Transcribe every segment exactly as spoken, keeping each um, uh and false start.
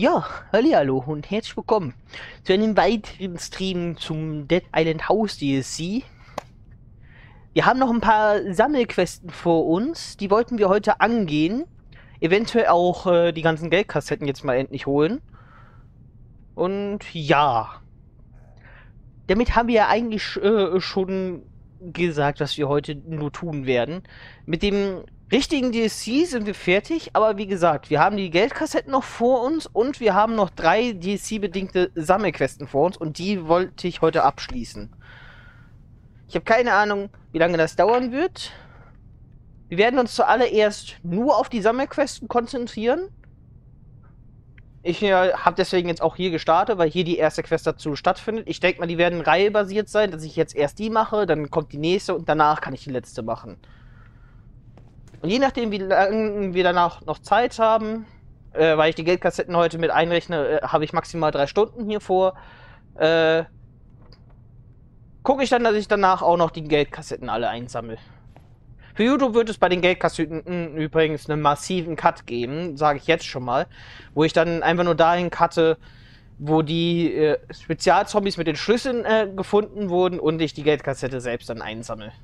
Ja, hallihallo und herzlich willkommen zu einem weiteren Stream zum Dead Island House D L C. Wir haben noch ein paar Sammelquesten vor uns, die wollten wir heute angehen. Eventuell auch äh, die ganzen Geldkassetten jetzt mal endlich holen. Und ja, damit haben wir ja eigentlich äh, schon gesagt, was wir heute nur tun werden. Mit dem richtigen D L C sind wir fertig, aber wie gesagt, wir haben die Geldkassetten noch vor uns und wir haben noch drei D L C-bedingte Sammelquesten vor uns und die wollte ich heute abschließen. Ich habe keine Ahnung, wie lange das dauern wird. Wir werden uns zuallererst nur auf die Sammelquesten konzentrieren. Ich äh, habe deswegen jetzt auch hier gestartet, weil hier die erste Quest dazu stattfindet. Ich denke mal, die werden reihebasiert sein, dass ich jetzt erst die mache, dann kommt die nächste und danach kann ich die letzte machen. Und je nachdem, wie lange wir danach noch Zeit haben, äh, weil ich die Geldkassetten heute mit einrechne, äh, habe ich maximal drei Stunden hier vor, äh, gucke ich dann, dass ich danach auch noch die Geldkassetten alle einsammle. Für YouTube wird es bei den Geldkassetten übrigens einen massiven Cut geben, sage ich jetzt schon mal, wo ich dann einfach nur dahin cutte, wo die äh, Spezialzombies mit den Schlüsseln äh, gefunden wurden und ich die Geldkassette selbst dann einsammle.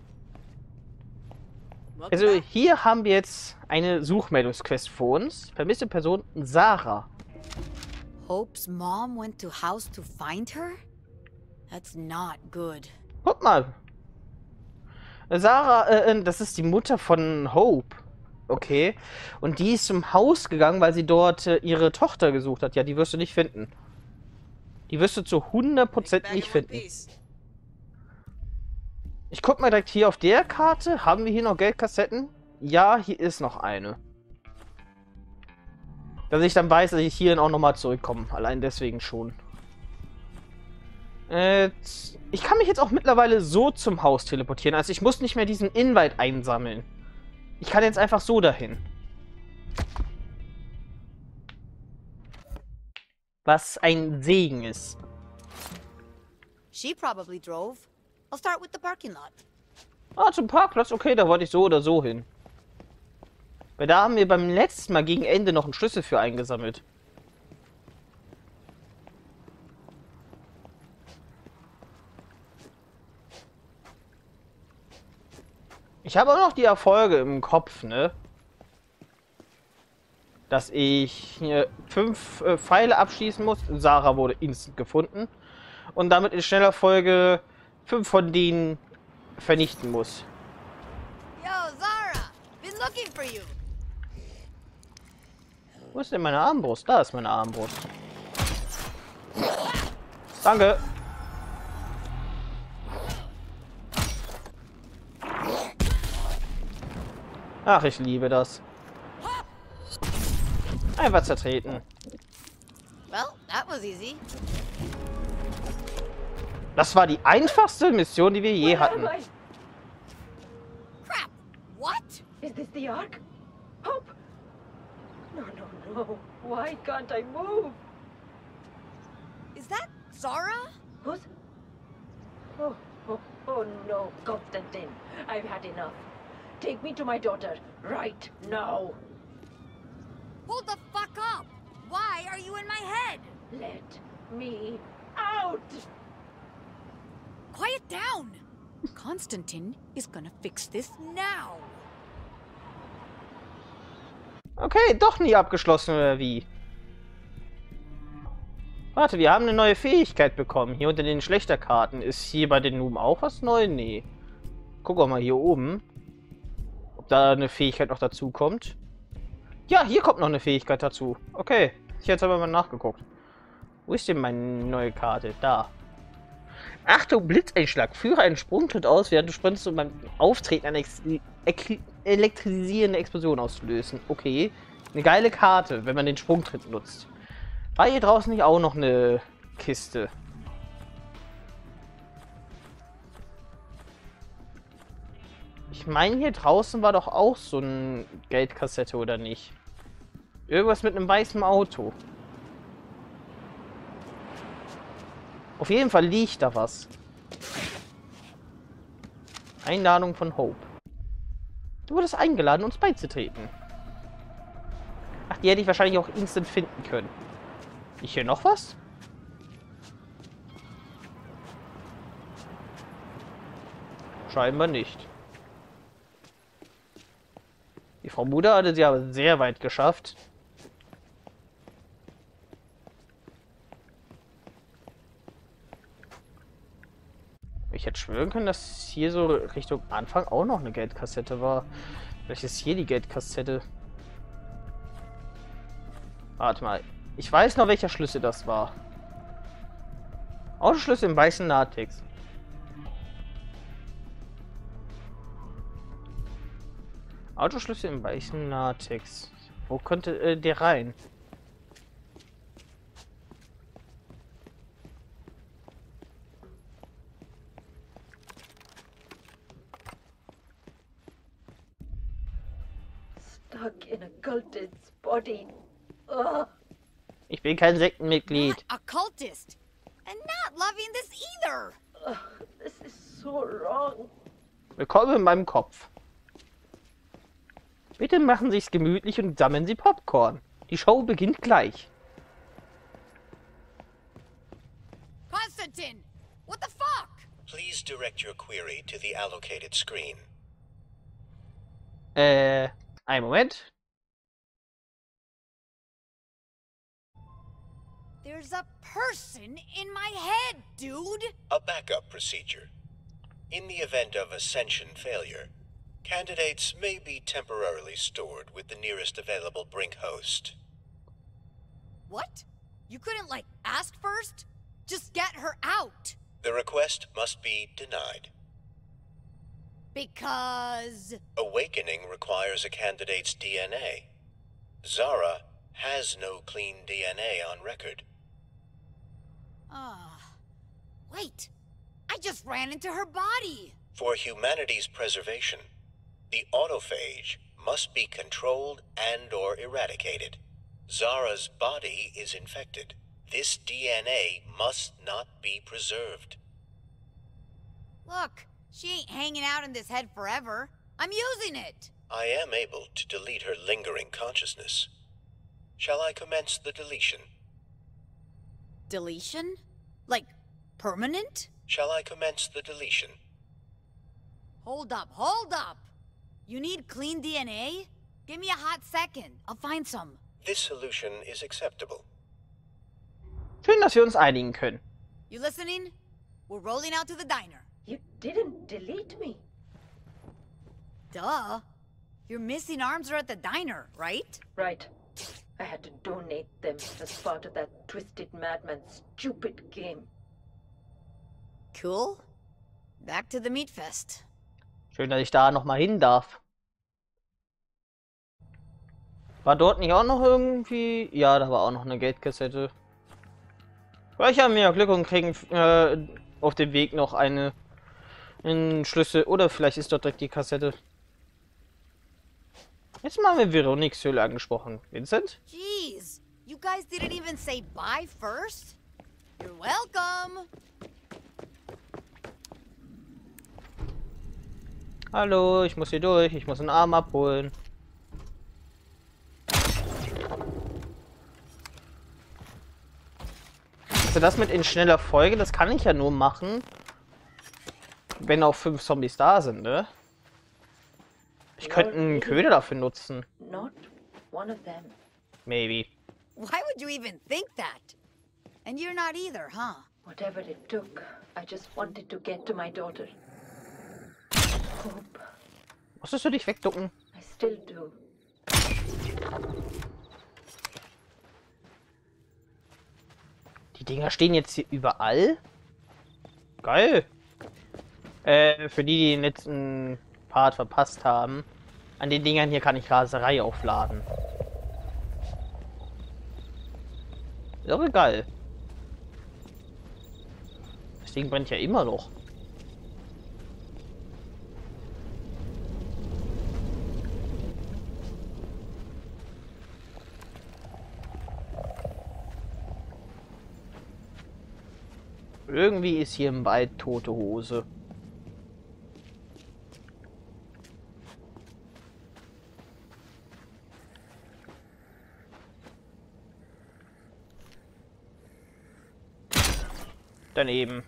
Also hier haben wir jetzt eine Suchmeldungsquest vor uns. Vermisste Person Sarah. Hope's mom went to house to find her? That's not good. Guck mal. Sarah, äh, das ist die Mutter von Hope. Okay. Und die ist zum Haus gegangen, weil sie dort äh, ihre Tochter gesucht hat. Ja, die wirst du nicht finden. Die wirst du zu hundert Prozent nicht finden. Ich guck mal direkt hier auf der Karte. Haben wir hier noch Geldkassetten? Ja, hier ist noch eine. Dass ich dann weiß, dass ich hierhin auch nochmal zurückkomme. Allein deswegen schon. Äh, ich kann mich jetzt auch mittlerweile so zum Haus teleportieren. Also ich muss nicht mehr diesen Invite einsammeln. Ich kann jetzt einfach so dahin. Was ein Segen ist. She probably drove. I'll start with the parking lot. Ah, zum Parkplatz? Okay, da wollte ich so oder so hin. Weil da haben wir beim letzten Mal gegen Ende noch einen Schlüssel für eingesammelt. Ich habe auch noch die Erfolge im Kopf, ne? Dass ich hier fünf äh, Pfeile abschießen muss. Sarah wurde instant gefunden. Und damit in schneller Folge fünf von denen vernichten muss. Yo, Zara! Been looking for you. Wo ist denn meine Armbrust? Da ist meine Armbrust. Danke. Ach, ich liebe das. Einfach zertreten. Well, that was easy. Das war die einfachste Mission, die wir je hatten. Crap! What? Is this the Ark? Hope! No, no, no. Why can't I move? Is that Zara? Who's... Oh, oh, oh no, Constantine. I've had enough. Take me to my daughter, right now. Hold the fuck up! Why are you in my head? Let me out! Quiet down! Constantine is gonna fix this now. Okay, doch nie abgeschlossen, oder wie? Warte, wir haben eine neue Fähigkeit bekommen. Hier unter den Schlechterkarten. Ist hier bei den Noobs auch was Neues? Nee. Guck auch mal hier oben. Ob da eine Fähigkeit noch dazu kommt. Ja, hier kommt noch eine Fähigkeit dazu. Okay, ich hätte aber mal nachgeguckt. Wo ist denn meine neue Karte? Da. Achtung, Blitzeinschlag. Führe einen Sprungtritt aus, während du sprintest, um beim Auftreten eine elektrisierende Explosion auszulösen. Okay. Eine geile Karte, wenn man den Sprungtritt nutzt. War hier draußen nicht auch noch eine Kiste? Ich meine, hier draußen war doch auch so eine Geldkassette, oder nicht? Irgendwas mit einem weißen Auto. Auf jeden Fall liegt da was. Einladung von Hope. Du wurdest eingeladen, uns beizutreten. Ach, die hätte ich wahrscheinlich auch instant finden können. Ich hier noch was? Scheinbar nicht. Die Frau Mutter hatte sie aber sehr weit geschafft. Ich hätte schwören können, dass hier so Richtung Anfang auch noch eine Geldkassette war. Vielleicht ist hier die Geldkassette. Warte mal. Ich weiß noch, welcher Schlüssel das war. Autoschlüssel im weißen Latex. Autoschlüssel im weißen Latex. Wo könnte äh, der rein? Stuck in a cultist's body. Ugh. Ich bin kein Sektenmitglied. Not a cultist. And not loving this either. Ugh, this is so wrong. Willkommen in meinem Kopf. Bitte machen Sie es gemütlich und sammeln Sie Popcorn. Die Show beginnt gleich. Konstantin, what the fuck? Please direct your query to the allocated screen. Äh, einen Moment. There's a person in my head, dude. A backup procedure. In the event of Ascension failure, candidates may be temporarily stored with the nearest available Brink host. What? You couldn't, like, ask first? Just get her out. The request must be denied. Because... Awakening requires a candidate's D N A. Zara has no clean D N A on record. Ah... Wait. I just ran into her body. For humanity's preservation, the autophage must be controlled and or eradicated. Zara's body is infected. This D N A must not be preserved. Look, she ain't hanging out in this head forever. I'm using it. I am able to delete her lingering consciousness. Shall I commence the deletion? Deletion? Like, permanent? Shall I commence the deletion? Hold up, hold up! You need clean D N A? Give me a hot second. I'll find some. This solution is acceptable. Schön, dass wir uns einigen können. You listening? We're rolling out to the diner. You didn't delete me. Duh. Your missing arms are at the diner, right? Right. I had to donate them as part of that twisted madman's stupid game. Cool. Back to the meat fest. Schön, dass ich da noch mal hin darf. War dort nicht auch noch irgendwie... Ja, da war auch noch eine Geldkassette. Vielleicht haben wir ja Glück und kriegen äh, auf dem Weg noch eine, einen Schlüssel. Oder vielleicht ist dort direkt die Kassette. Jetzt mal haben wir Veroniques Höhle angesprochen. Vincent? Jeez. You guys didn't even say bye first? You're welcome. Hallo, ich muss hier durch. Ich muss einen Arm abholen. Also das mit in schneller Folge, das kann ich ja nur machen, wenn auch fünf Zombies da sind, ne? Ich könnte einen Köder dafür nutzen. Not one of them. Maybe. Why would you even think that? And you're not either, huh? Whatever it took, I just wanted to get to my daughter. Hope. Musstest du dich wegducken? I still do. Die Dinger stehen jetzt hier überall? Geil. Äh, für die, die den letzten Part verpasst haben. An den Dingern hier kann ich Raserei aufladen. Irre geil. Das Ding brennt ja immer noch. Irgendwie ist hier im Wald tote Hose. Daneben.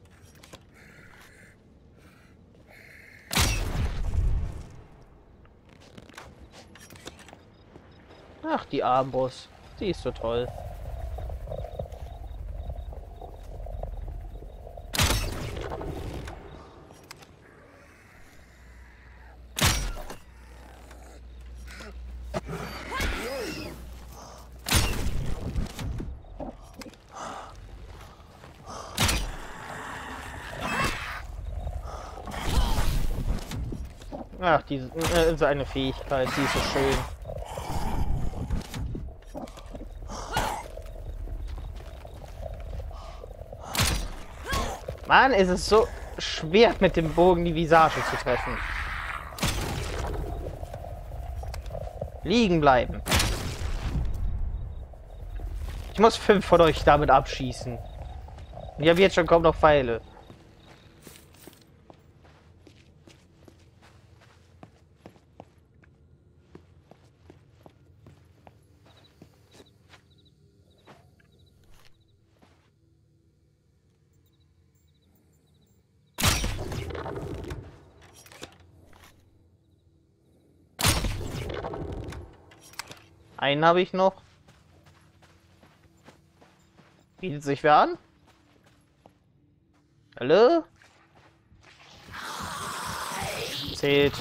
Ach, die Armbrust. Die ist so toll. Ach, diese äh, so eine Fähigkeit, die ist so schön. Mann, ist es so schwer mit dem Bogen die Visage zu treffen. Liegen bleiben. Ich muss fünf von euch damit abschießen. Ich habe jetzt schon kaum noch Pfeile. Einen habe ich noch. Bietet sich wer an? Hallo? Zählt.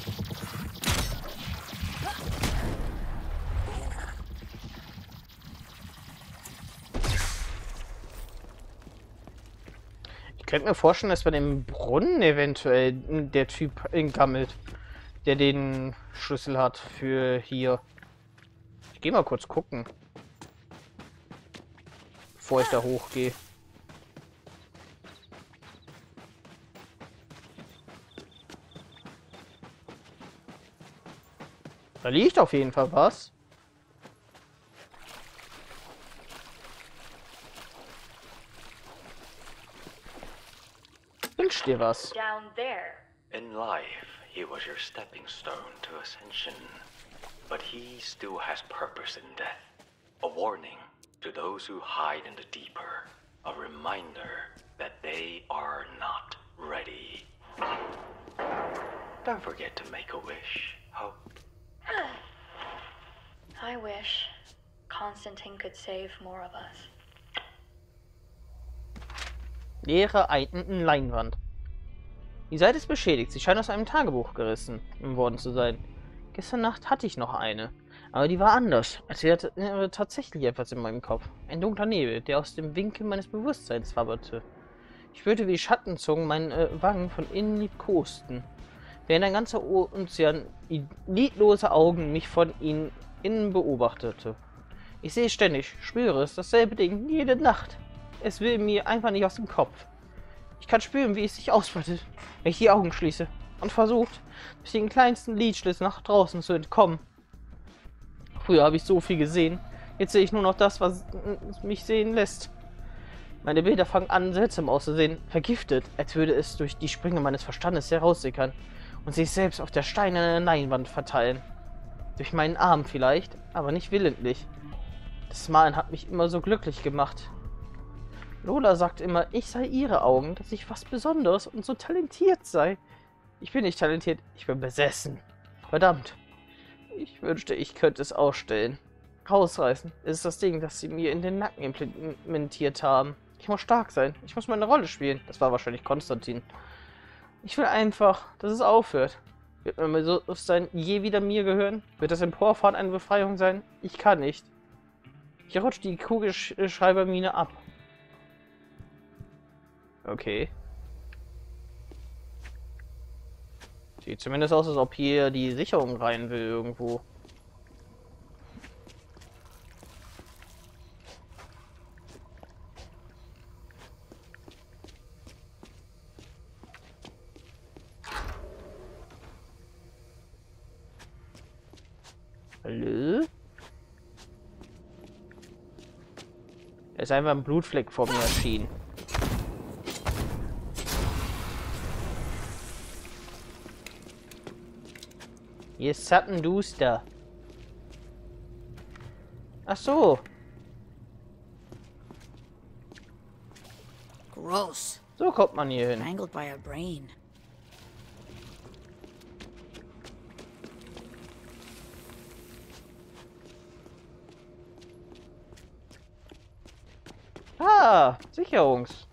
Ich könnte mir vorstellen, dass bei dem Brunnen eventuell der Typ gammelt, der den Schlüssel hat für hier. Ich gehe mal kurz gucken, bevor ich da hochgehe. Da liegt auf jeden Fall was. Wünsch dir was. Down there. In life, he was your stepping stone to ascension. But he still has purpose in death. A warning to those who hide in the deeper. A reminder that they are not ready. Don't forget to make a wish, Hope. I wish Constantine could save more of us. Leere Eiten Leinwand. Die Seite ist beschädigt. Sie scheint aus einem Tagebuch gerissen worden zu sein. Gestern Nacht hatte ich noch eine, aber die war anders, als wäre tatsächlich etwas in meinem Kopf. Ein dunkler Nebel, der aus dem Winkel meines Bewusstseins wabberte. Ich spürte, wie Schattenzungen meine äh, Wangen von innen liebkosten, während ein ganzer Ozean lidlose Augen mich von ihnen innen beobachtete. Ich sehe ständig, spüre es, dasselbe Ding, jede Nacht. Es will mir einfach nicht aus dem Kopf. Ich kann spüren, wie es sich ausbreitet, wenn ich die Augen schließe und versucht, durch den kleinsten Lidschlitz nach draußen zu entkommen. Früher habe ich so viel gesehen, jetzt sehe ich nur noch das, was mich sehen lässt. Meine Bilder fangen an, seltsam auszusehen, vergiftet, als würde es durch die Sprünge meines Verstandes heraussickern und sich selbst auf der steinernen Leinwand verteilen. Durch meinen Arm vielleicht, aber nicht willentlich. Das Malen hat mich immer so glücklich gemacht. Lola sagt immer, ich sei ihre Augen, dass ich was Besonderes und so talentiert sei. Ich bin nicht talentiert, ich bin besessen. Verdammt. Ich wünschte, ich könnte es ausstellen. Rausreißen ist das Ding, das sie mir in den Nacken implementiert haben. Ich muss stark sein. Ich muss meine Rolle spielen. Das war wahrscheinlich Konstantin. Ich will einfach, dass es aufhört. Wird mein Bewusstsein je wieder mir gehören? Wird das Emporfahren eine Befreiung sein? Ich kann nicht. Ich rutsche die Kugelschreibermine ab. Okay. Sieht zumindest aus, als ob hier die Sicherung rein will irgendwo. Hallo? Er ist einfach ein Blutfleck vor mir erschienen. Hier ist Zappenduster. Ach so. Gross. So kommt man hier hin. Strangled by a brain. Ah, Sicherungs.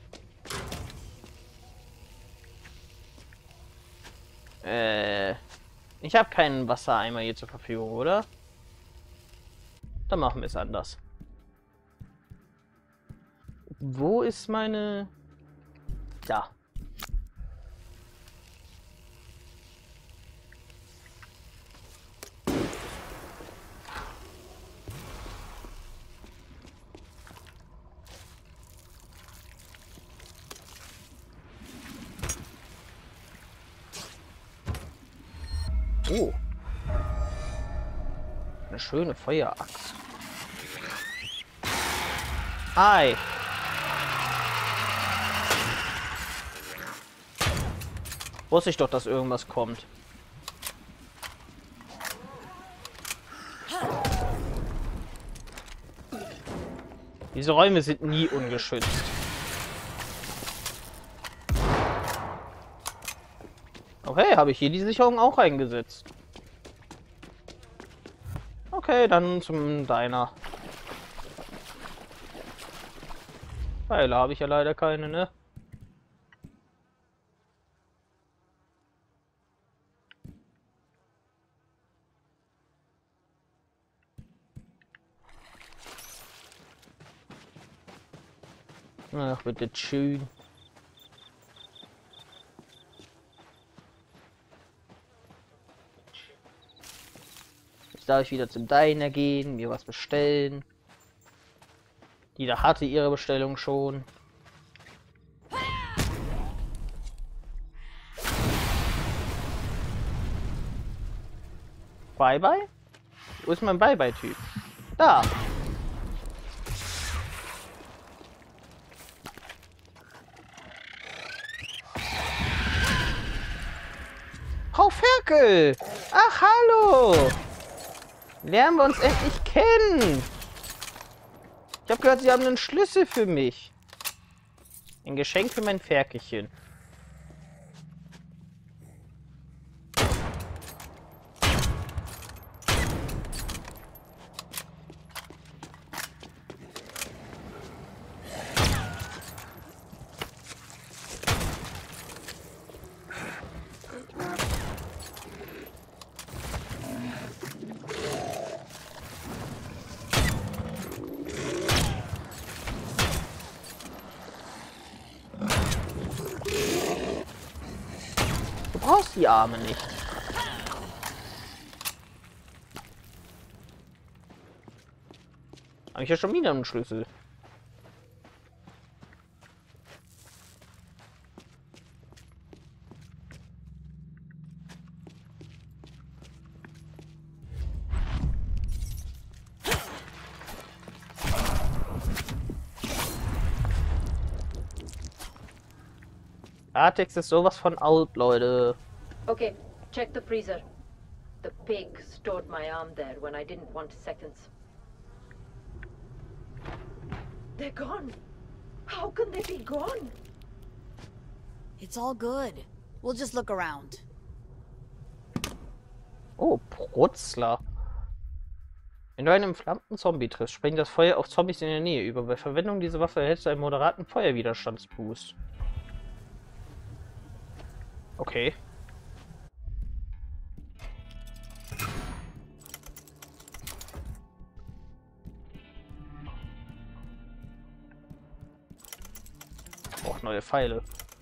Äh, ich habe keinen Wassereimer hier zur Verfügung, oder? Dann machen wir es anders. Wo ist meine... Da. Oh. Eine schöne Feueraxt. Ei. Wusste ich doch, dass irgendwas kommt. Diese Räume sind nie ungeschützt. Okay, habe ich hier die Sicherung auch eingesetzt. Okay, dann zum Diner. Pfeile habe ich ja leider keine, ne? Ach, bitte schön. Jetzt darf ich wieder zum Diner gehen, mir was bestellen. Die da hatte ihre Bestellung schon. Bye-bye? Wo ist mein Bye-bye-Typ? Da! Frau Ferkel! Ach, hallo! Lernen wir uns endlich kennen! Ich habe gehört, Sie haben einen Schlüssel für mich. Ein Geschenk für mein Ferkelchen. Du brauchst die Arme nicht. Habe ich ja schon wieder einen Schlüssel. Artex ist sowas von out, Leute. Okay, check the freezer. The pig stored my arm there when I didn't want seconds. They're gone. How can they be gone? It's all good. We'll just look around. Oh, Brutzler. Wenn du einen entflammten Zombie triffst, springt das Feuer auf Zombies in der Nähe über. Bei Verwendung dieser Waffe erhältst du einen moderaten Feuerwiderstandsboost. Okay. Auch neue Pfeile.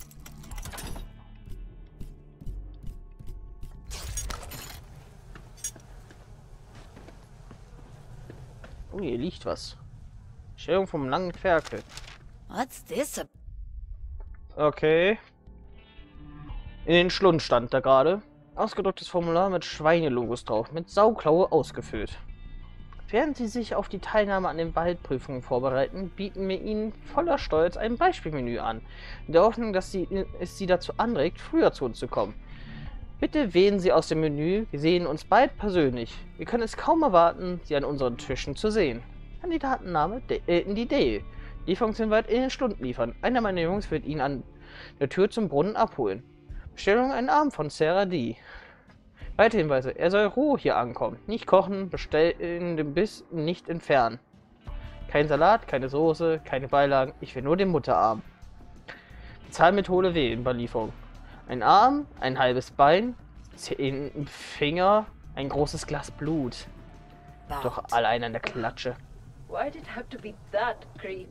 Oh, hier liegt was. Stellung vom langen Ferkel. What's this? A Okay. In den Schlund stand da gerade. Ausgedrucktes Formular mit Schweinelogos drauf, mit Sauklaue ausgefüllt. Während Sie sich auf die Teilnahme an den Waldprüfungen vorbereiten, bieten wir Ihnen voller Stolz ein Beispielmenü an, in der Hoffnung, dass Sie, es Sie dazu anregt, früher zu uns zu kommen. Bitte wählen Sie aus dem Menü, wir sehen uns bald persönlich. Wir können es kaum erwarten, Sie an unseren Tischen zu sehen. Kandidatenname De äh, in die Dale. Lieferungen wird in den Stunden liefern. Einer meiner Jungs wird ihn an der Tür zum Brunnen abholen. Bestellung ein Arm von Sarah D. Weitere Hinweise. Er soll roh hier ankommen. Nicht kochen, bestellen den Biss nicht entfernen. Kein Salat, keine Soße, keine Beilagen. Ich will nur den Mutterarm. Zahlmethode W in Überlieferung. Ein Arm, ein halbes Bein, zehn Finger, ein großes Glas Blut. Doch allein an der Klatsche. Why did it have to be that creep?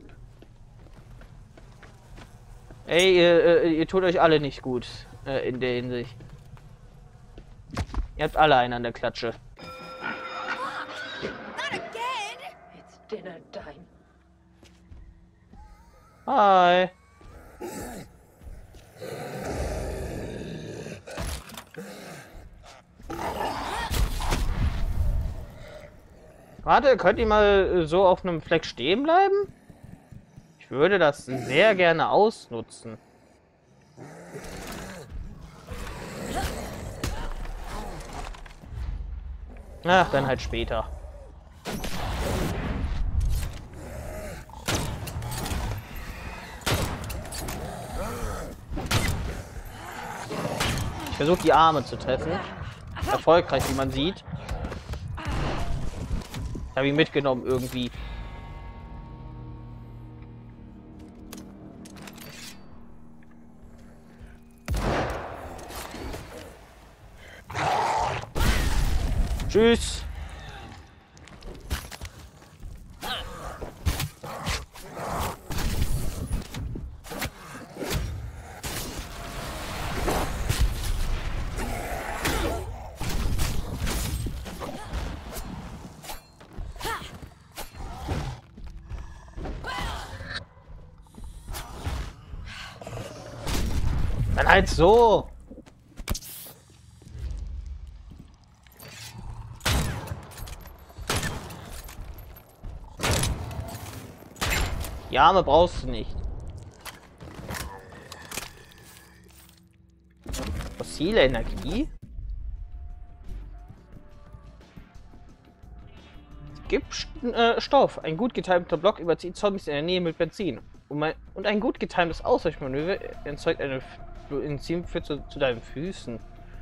Ey, ihr, ihr tut euch alle nicht gut äh, in der Hinsicht. Ihr habt alle einen an der Klatsche. Not again! It's dinner time. Hi. Warte, könnt ihr mal so auf einem Fleck stehen bleiben? Ich würde das sehr gerne ausnutzen. Ach, dann halt später. Ich versuche die Arme zu treffen. Erfolgreich, wie man sieht. Ich habe ihn mitgenommen irgendwie. Tschüss. Dann halt so. Die Arme brauchst du nicht. Fossile Energie? Gibt äh, Stoff. Ein gut getimter Block überzieht Zombies in der Nähe mit Benzin. Und, mein, und ein gut getimtes Ausweichmanöver erzeugt eine Enzym für zu, zu deinen Füßen.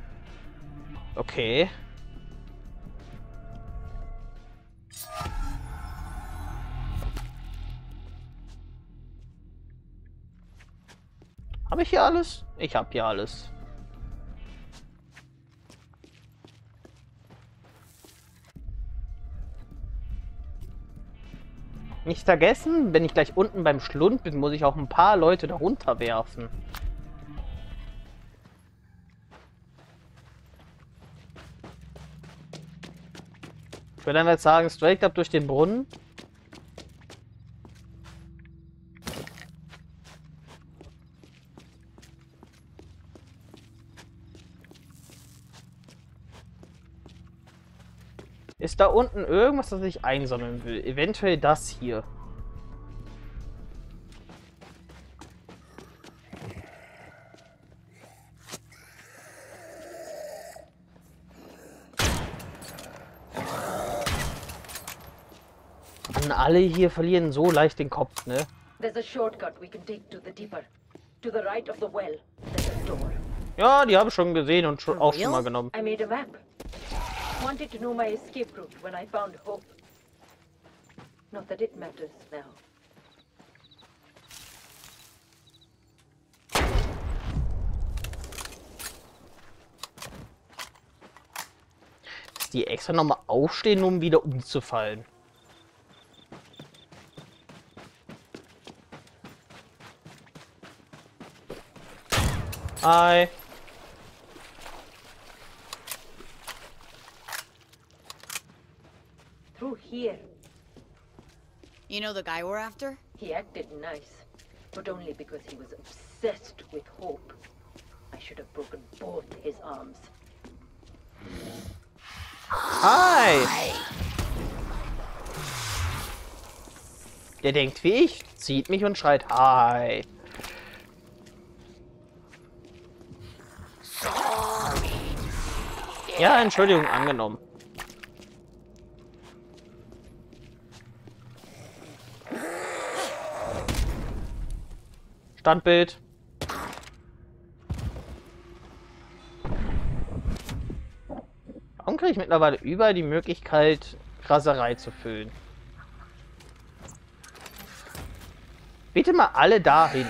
Okay. Habe ich hier alles? Ich habe hier alles. Nicht vergessen, wenn ich gleich unten beim Schlund bin, muss ich auch ein paar Leute darunter werfen. Ich würde dann jetzt sagen, straight up durch den Brunnen. Ist da unten irgendwas, das ich einsammeln will? Eventuell das hier. Mann, alle hier verlieren so leicht den Kopf, ne? There's a shortcut we can take to the deeper. To the right of the well. There's a door. Ja, die habe ich schon gesehen und schon, auch schon mal genommen. I made a map. Wanted to know my escape route when I found Hope. Not that it matters now. Dass die extra nochmal aufstehen, um wieder umzufallen. Hi. Through here. You know the guy we're after? He acted nice, but only because he was obsessed with Hope. I should have broken both his arms. Hi. Der denkt wie ich, sieht mich und schreit Hi. Ja, Entschuldigung, angenommen. Standbild. Warum kriege ich mittlerweile überall die Möglichkeit, Raserei zu füllen? Bitte mal alle dahin.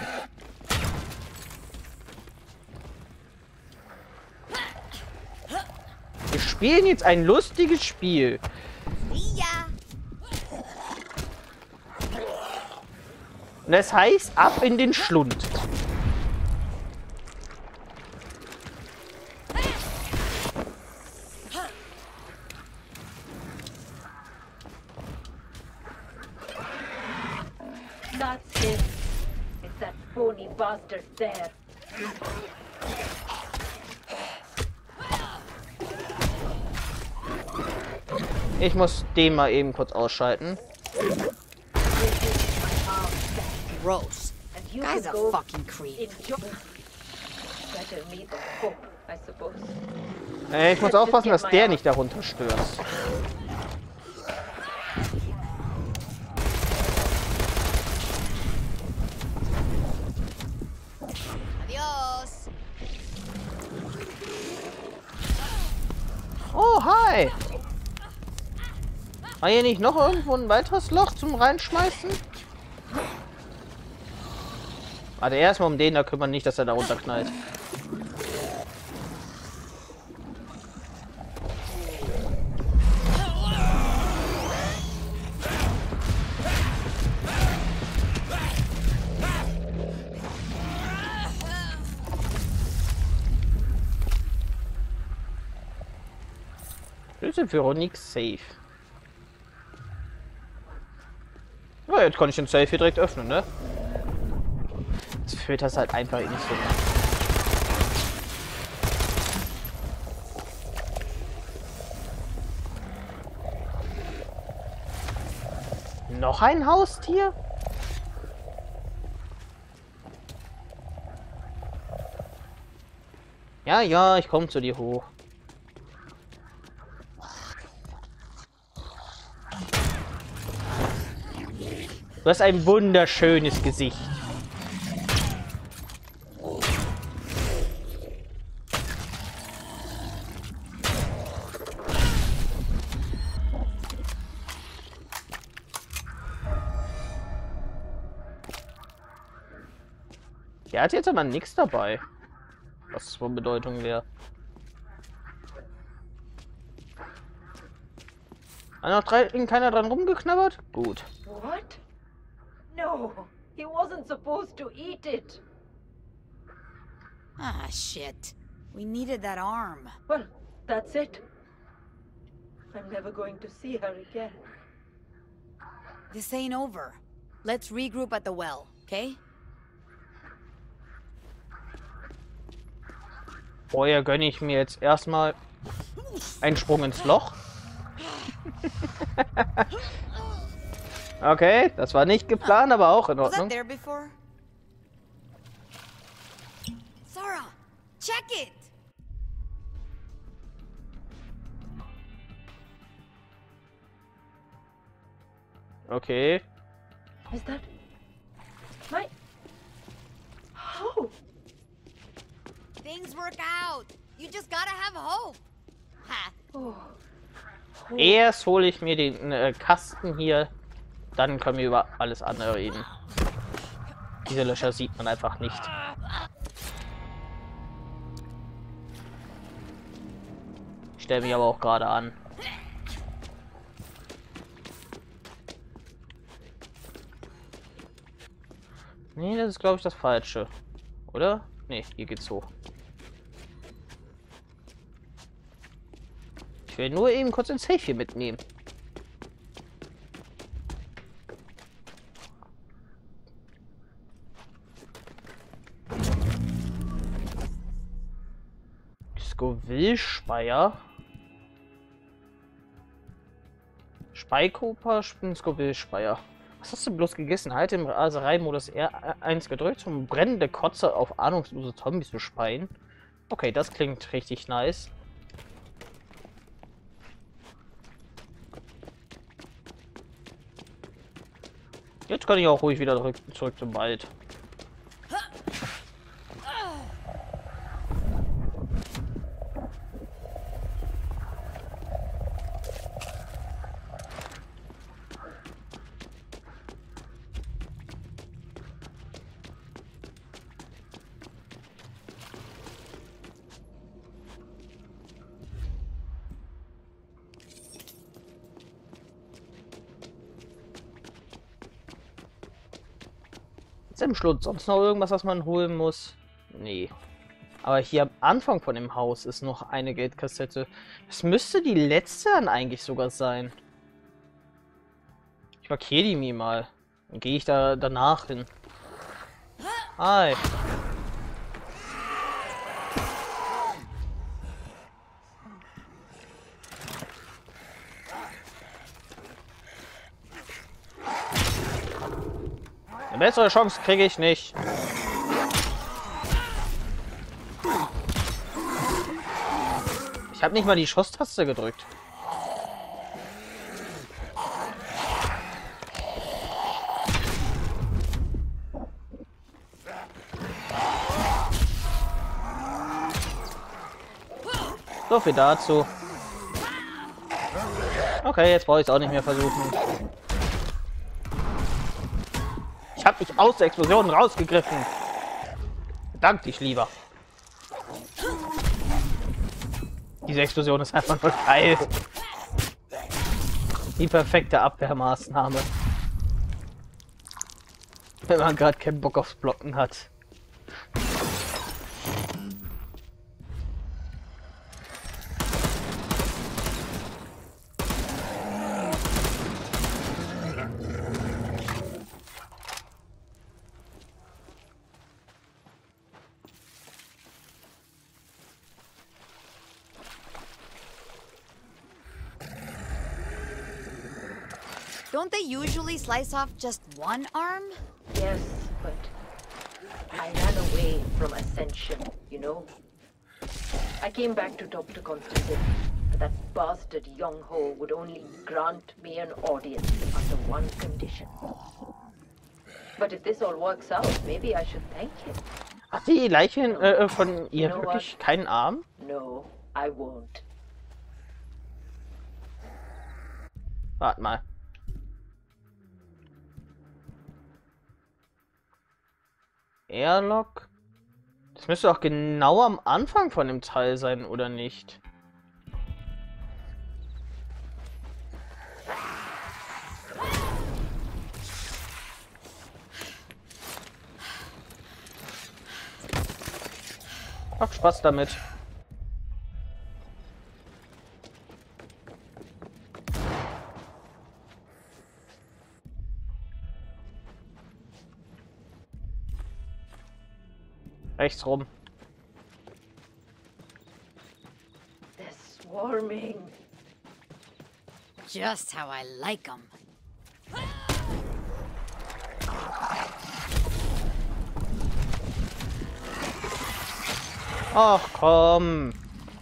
Wir spielen jetzt ein lustiges Spiel. Ja. Und das heißt, ab in den Schlund. That's it. It's that phony bastard there. Ich muss den mal eben kurz ausschalten. Gross. And you Guy's can a go fucking creep. enjoy. Better meet the Pope, I suppose. Äh, ich muss aufpassen, dass der nicht darunter stürzt. Adios. Oh, hi! War hier nicht noch irgendwo ein weiteres Loch zum Reinschmeißen? Warte, erstmal um den da kümmern, nicht, dass er da runterknallt. Schlüssel für Onyx Safe. Ja, jetzt kann ich den Safe hier direkt öffnen, ne? Jetzt führt das halt einfach nicht so. Noch ein Haustier? Ja, ja, ich komme zu dir hoch. Du hast ein wunderschönes Gesicht. Der hat jetzt aber nichts dabei, was von Bedeutung wäre. Hat noch drei, keiner dran rumgeknabbert? Gut. What? No, he wasn't supposed to eat it. Ah, shit. We needed that arm. Well, that's it. I'm never going to see her again. This ain't over. Let's regroup at the well, okay? Vorher gönne ich mir jetzt erstmal einen Sprung ins Loch. Okay, das war nicht geplant, aber auch in Was that Ordnung. there before? Sarah, check it! Okay. Is that my? How? Things work out. You just gotta have hope. Ha. Oh, Erst hole ich mir den äh, Kasten hier, dann können wir über alles andere reden. Diese Löcher sieht man einfach nicht. Ich stelle mich aber auch gerade an. Nee, das ist glaube ich das Falsche. Oder? Nee, hier geht's hoch. Ich will nur eben kurz den Safe hier mitnehmen. Scoville-Speier. Speikoper, Scoville-Speier. Was hast du bloß gegessen? Halt im Raserei-Modus R eins gedrückt, um brennende Kotze auf ahnungslose Zombies zu speien. Okay, das klingt richtig nice. Jetzt kann ich auch ruhig wieder zurück, zurück zum Wald. im Schlund sonst noch irgendwas, was man holen muss? Nee. Aber hier am Anfang von dem Haus ist noch eine Geldkassette. Es müsste die letzte dann eigentlich sogar sein. Ich markiere die mir mal. Dann gehe ich da danach hin. Hi. Eine bessere Chance kriege ich nicht. Ich habe nicht mal die Schusstaste gedrückt. So viel dazu. Okay, jetzt brauche ich es auch nicht mehr versuchen. Ich habe mich aus der Explosion rausgegriffen. Dank dich lieber. Diese Explosion ist einfach nur geil. Die perfekte Abwehrmaßnahme. Wenn man gerade keinen Bock aufs Blocken hat. Don't they usually slice off just one arm? Yes, but I ran away from Ascension, you know? I came back to talk to Constantine, but that bastard Young-Ho would only grant me an audience under one condition. But if this all works out, maybe I should thank him. Hat die Leiche äh, von ihr You know wirklich what? keinen Arm? No, I won't. Warte mal. Airlock? Das müsste doch genau am Anfang von dem Teil sein, oder nicht? Hab Spaß damit. Rechts rum. They're swarming. Just how I like them. Ach komm.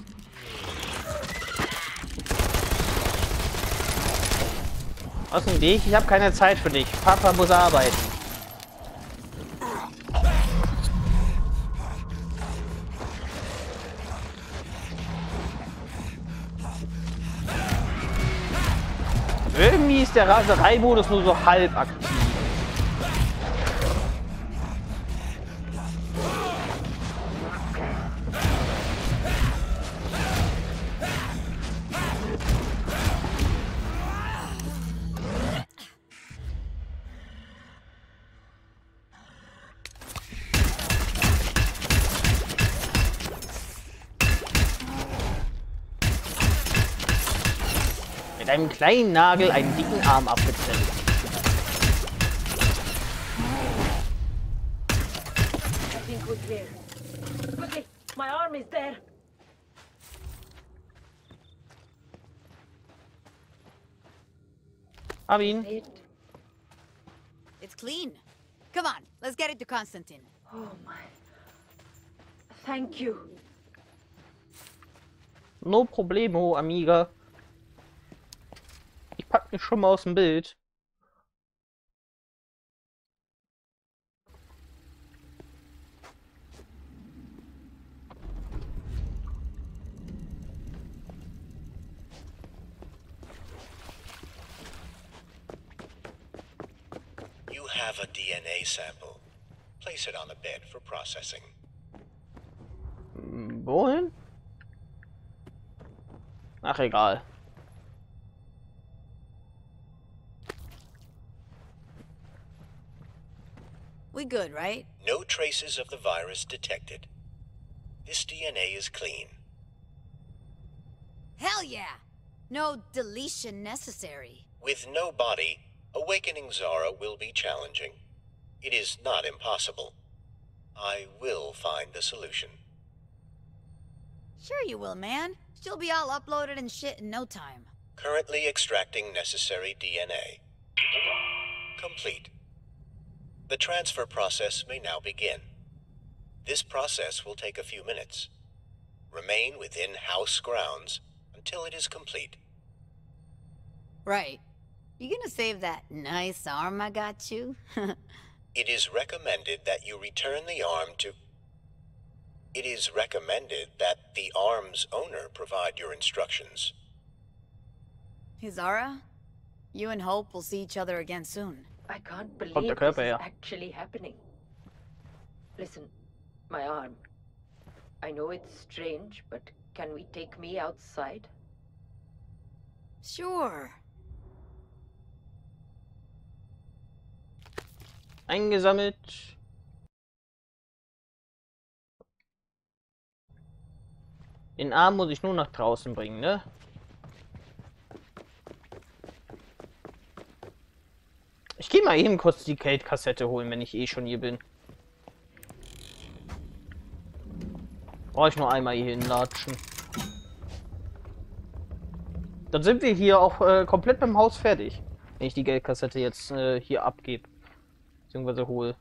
Aus dem Weg, ich habe keine Zeit für dich. Papa muss arbeiten. Irgendwie ist der Raserei-Modus nur so halb aktiv. Mit einem kleinen Nagel einen dicken Arm abgetrennt. I think we're clear. Quickly, my arm is there. Hab ihn. It. It's clean. Come on, let's get it to Constantine. Oh my. Thank you. No problemo, amiga. Ich pack mich schon mal aus dem Bild. You have a D N A sample. Place it on the bed for processing. Hm, wohin? Ach, egal. We good, right? No traces of the virus detected. This D N A is clean. Hell yeah! No deletion necessary. With no body, awakening Zara will be challenging. It is not impossible. I will find the solution. Sure you will, man. She'll be all uploaded and shit in no time. Currently extracting necessary D N A. Complete. The transfer process may now begin. This process will take a few minutes. Remain within house grounds until it is complete. Right. You gonna save that nice arm I got you? It is recommended that you return the arm to... It is recommended that the arm's owner provide your instructions. Hey, Zara? You and Hope will see each other again soon. I can't der believe this Körper, is ja. actually happening. Listen, my arm. I know it's strange, but can we take me outside? Sure. Eingesammelt. Den Arm muss ich nur nach draußen bringen, ne? Ich gehe mal eben kurz die Geldkassette holen, wenn ich eh schon hier bin. Brauche ich nur einmal hier hinlatschen. Dann sind wir hier auch äh, komplett beim Haus fertig. Wenn ich die Geldkassette jetzt äh, hier abgebe. Beziehungsweise hole.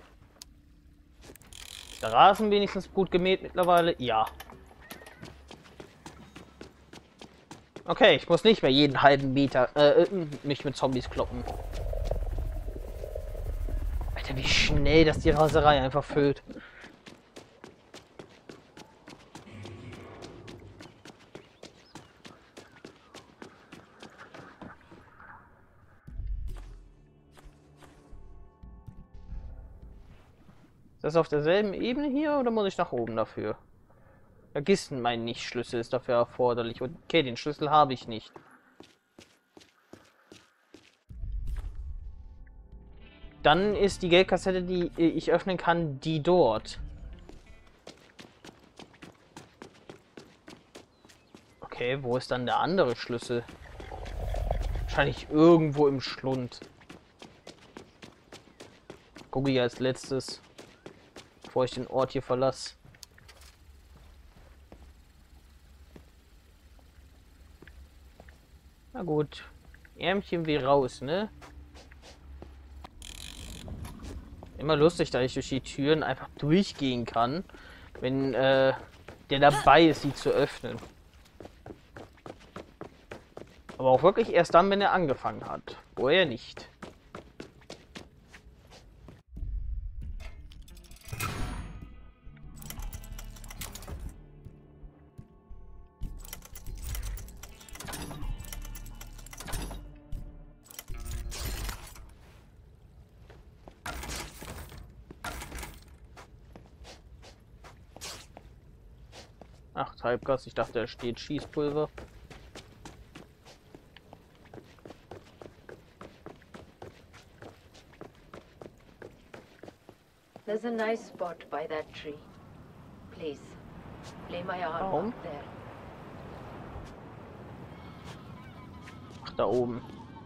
Ist der Rasen wenigstens gut gemäht mittlerweile? Ja. Okay, ich muss nicht mehr jeden halben Meter äh, mich mit Zombies kloppen. Alter, wie schnell das die Raserei einfach füllt. Ist das auf derselben Ebene hier oder muss ich nach oben dafür? Vergissen, mein Nicht-Schlüssel ist dafür erforderlich. Okay, den Schlüssel habe ich nicht. Dann ist die Geldkassette, die ich öffnen kann, die dort. Okay, wo ist dann der andere Schlüssel? Wahrscheinlich irgendwo im Schlund. Gucke ich als letztes, bevor ich den Ort hier verlasse. Na gut. Ärmchen wie raus, ne? Immer lustig, da ich durch die Türen einfach durchgehen kann, wenn äh, der dabei ist, sie zu öffnen. Aber auch wirklich erst dann, wenn er angefangen hat. Vorher nicht. Ach, Halbgas. Ich dachte, da steht Schießpulver. There's a nice spot by that tree. Please, lay my arm Warum? up there. Ach, da oben.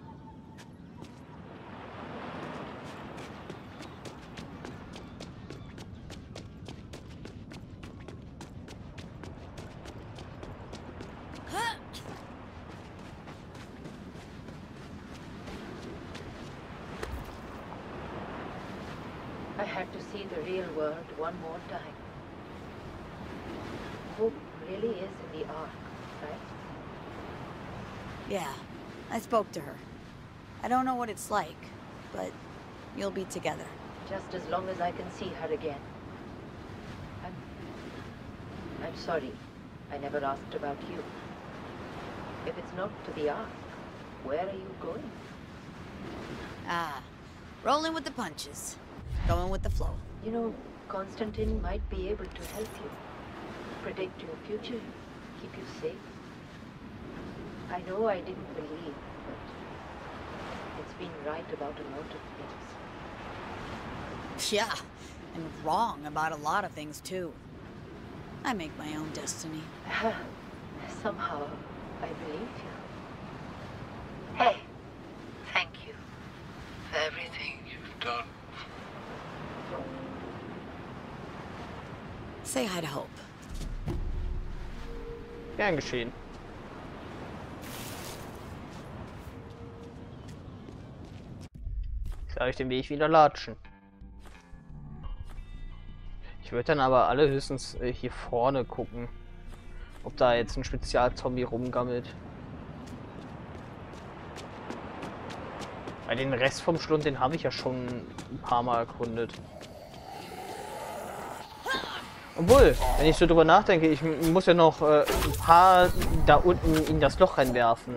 I had to see the real world one more time. Hope really is in the Ark, right? Yeah, I spoke to her. I don't know what it's like, but you'll be together. Just as long as I can see her again. I'm... I'm sorry. I never asked about you. If it's not to the Ark, where are you going? Ah, rolling with the punches. Going with the flow. You know, Constantine might be able to help you. Predict your future. Keep you safe. I know I didn't believe, but it's been right about a lot of things. Yeah, and wrong about a lot of things too. I make my own destiny. Somehow, I believe you. Hey, thank you for everything you've done. Say hi to Hope. Gern geschehen. Soll ich den Weg wieder latschen? Ich würde dann aber alle höchstens äh, hier vorne gucken, ob da jetzt ein Spezialzombie rumgammelt. Weil den Rest vom Schlund, den habe ich ja schon ein paar Mal erkundet. Obwohl, wenn ich so drüber nachdenke, ich muss ja noch äh, ein paar da unten in das Loch reinwerfen.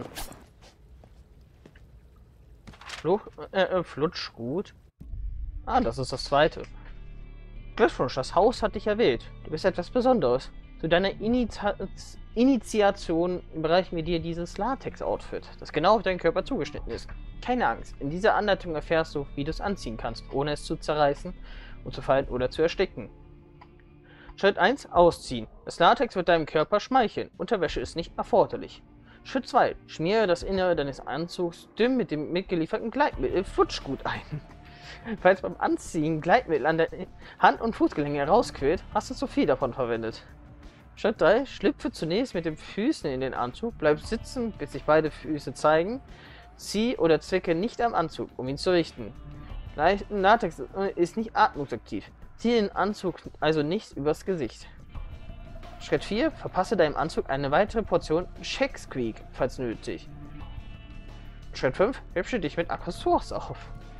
Fluch, äh, äh, Flutschgut. Ah, das ist das zweite. Glückwunsch, das Haus hat dich erwählt. Du bist etwas Besonderes. Zu deiner Inita Initiation bereichen wir dir dieses Latex-Outfit, das genau auf deinen Körper zugeschnitten ist. Keine Angst, in dieser Anleitung erfährst du, wie du es anziehen kannst, ohne es zu zerreißen und zu fallen oder zu ersticken. Schritt eins. Ausziehen. Das Latex wird deinem Körper schmeicheln. Unterwäsche ist nicht erforderlich. Schritt zwei. Schmiere das Innere deines Anzugs dünn mit dem mitgelieferten Gleitmittel Flutschgut ein. Falls beim Anziehen Gleitmittel an der Hand- und Fußgelenke herausquillt, hast du zu viel davon verwendet. Schritt drei. Schlüpfe zunächst mit den Füßen in den Anzug, bleib sitzen, bis sich beide Füße zeigen. Zieh oder zwicke nicht am Anzug, um ihn zu richten. Latex ist nicht atmungsaktiv. Zieh den Anzug also nicht übers Gesicht. Schritt vier. Verpasse deinem Anzug eine weitere Portion Check-Squeak, falls nötig. Schritt fünf. Hübsche dich mit Accessoires auf.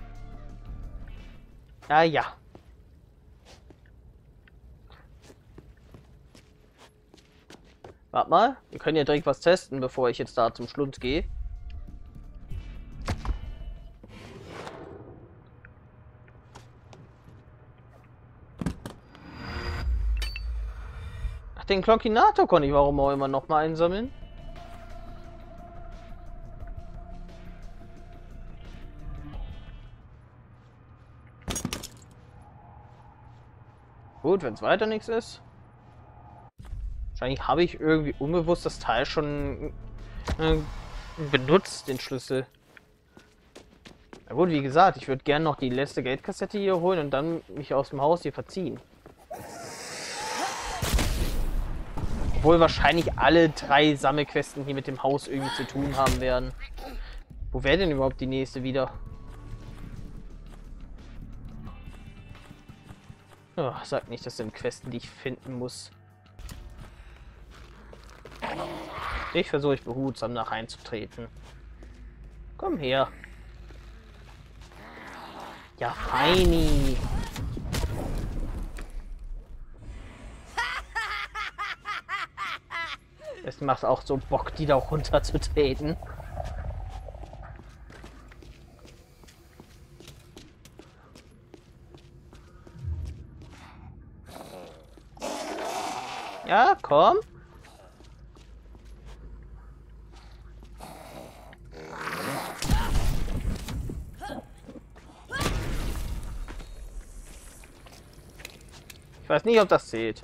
Ah ja. Warte mal, wir können ja direkt was testen, bevor ich jetzt da zum Schlund gehe. Ach, den Klonkinator konnte ich warum auch immer noch mal einsammeln. Gut, wenn es weiter nichts ist. Wahrscheinlich habe ich irgendwie unbewusst das Teil schon äh, benutzt, den Schlüssel. Na gut, wie gesagt, ich würde gerne noch die letzte Geldkassette hier holen und dann mich aus dem Haus hier verziehen. Obwohl wahrscheinlich alle drei Sammelquesten hier mit dem Haus irgendwie zu tun haben werden. Wo wäre denn überhaupt die nächste wieder? Oh, sag nicht, das sind Questen, die ich finden muss. Ich versuche ich behutsam nach einzutreten. Komm her. Ja, feini. Es macht auch so Bock, die da runterzutreten. Ja, komm. Ich weiß nicht, ob das zählt.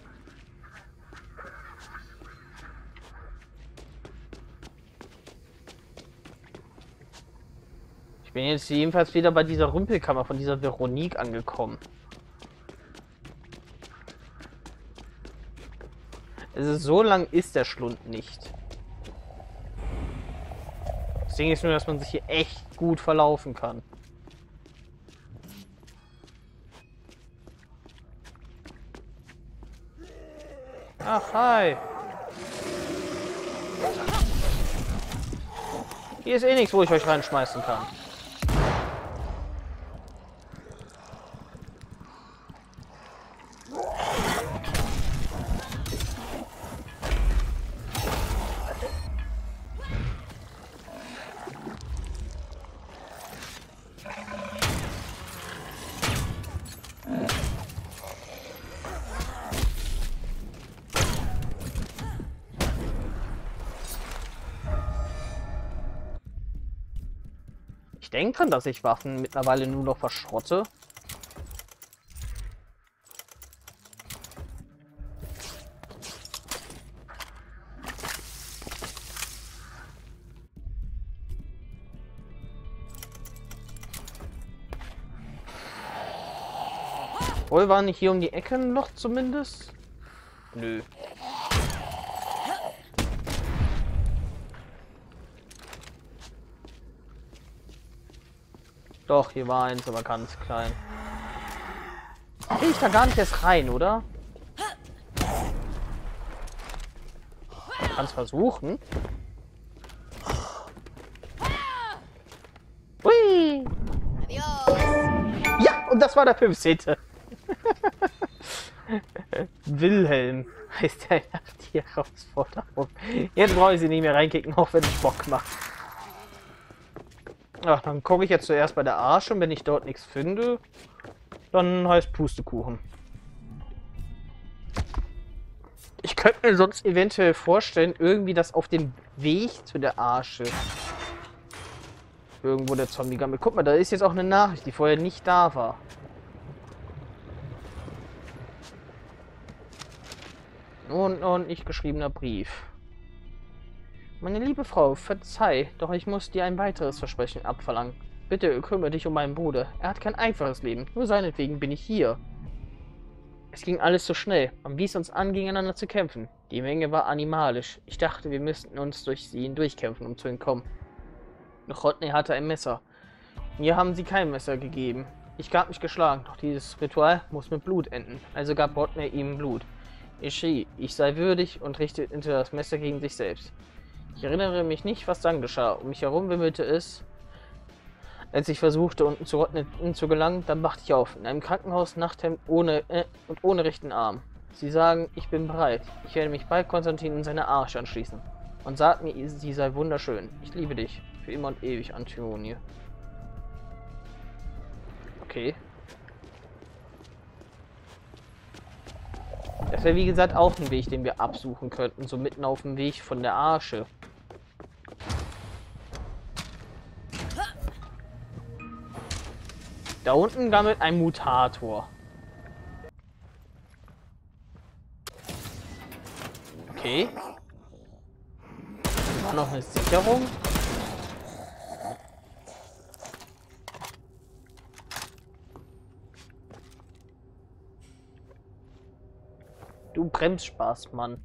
Ich bin jetzt jedenfalls wieder bei dieser Rümpelkammer von dieser Veronique angekommen. Also so lang ist der Schlund nicht. Das Ding ist nur, dass man sich hier echt gut verlaufen kann. Ach, hi. Hier ist eh nichts, wo ich euch reinschmeißen kann. Ich denke dran, dass ich Waffen mittlerweile nur noch verschrotte. Wohl war nicht hier um die Ecke ein Loch zumindest? Nö. Doch, hier war eins, aber ganz klein. Gehe ich da gar nicht erst rein, oder? Ich kann es versuchen. Hui! Ja, und das war der fünfzehnte Wilhelm heißt der die Herausforderung. Jetzt brauche ich sie nicht mehr reinkicken, auch wenn es Bock macht. Ach, dann gucke ich jetzt zuerst bei der Arche und wenn ich dort nichts finde, dann heißt Pustekuchen. Ich könnte mir sonst eventuell vorstellen, irgendwie das auf dem Weg zu der Arche irgendwo der Zombie gammelt. Guck mal, da ist jetzt auch eine Nachricht, die vorher nicht da war. Und ein nicht geschriebener Brief. Meine liebe Frau, verzeih, doch ich muss dir ein weiteres Versprechen abverlangen. Bitte kümmere dich um meinen Bruder. Er hat kein einfaches Leben. Nur seinetwegen bin ich hier. Es ging alles so schnell. Man wies uns an, gegeneinander zu kämpfen. Die Menge war animalisch. Ich dachte, wir müssten uns durch sie hindurchkämpfen, um zu entkommen. Doch Rodney hatte ein Messer. Mir haben sie kein Messer gegeben. Ich gab mich geschlagen, doch dieses Ritual muss mit Blut enden. Also gab Rodney ihm Blut. Ich schrie, ich sei würdig und richtete das Messer gegen sich selbst. Ich erinnere mich nicht, was dann geschah. Um mich herum wimmelte es. Als ich versuchte, unten zu Rodney zu gelangen, dann wachte ich auf. In einem Krankenhaus, Nachthemd ohne, äh, und ohne rechten Arm. Sie sagen, ich bin bereit. Ich werde mich bald Konstantin in seine Arche anschließen. Und sagt mir, sie sei wunderschön. Ich liebe dich. Für immer und ewig, Antione. Okay. Das wäre wie gesagt auch ein Weg, den wir absuchen könnten. So mitten auf dem Weg von der Arche. Da unten gammelt ein Mutator. Okay. War noch eine Sicherung. Du Bremsspaß, Mann.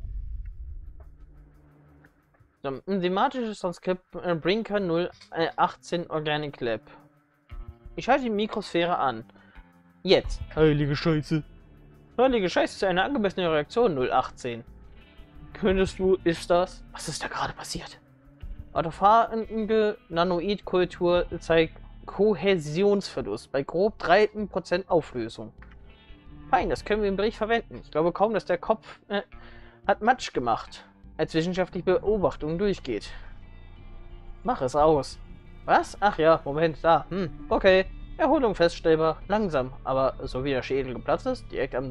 So, ein thematisches Transkript äh, Brinker null achtzehn Organic Lab. Ich halte die Mikrosphäre an. Jetzt. Heilige Scheiße. Heilige Scheiße ist eine angemessene Reaktion null achtzehn. Könntest du, ist das? Was ist da gerade passiert? Autofahrende Nanoid-Kultur zeigt Kohäsionsverlust bei grob drei Prozent Auflösung. Fein, das können wir im Bericht verwenden. Ich glaube kaum, dass der Kopf äh, hat Matsch gemacht, als wissenschaftliche Beobachtung durchgeht. Mach es aus. Was? Ach ja, Moment, da. Hm, okay. Erholung feststellbar, langsam, aber so wie der Schädel geplatzt ist, direkt am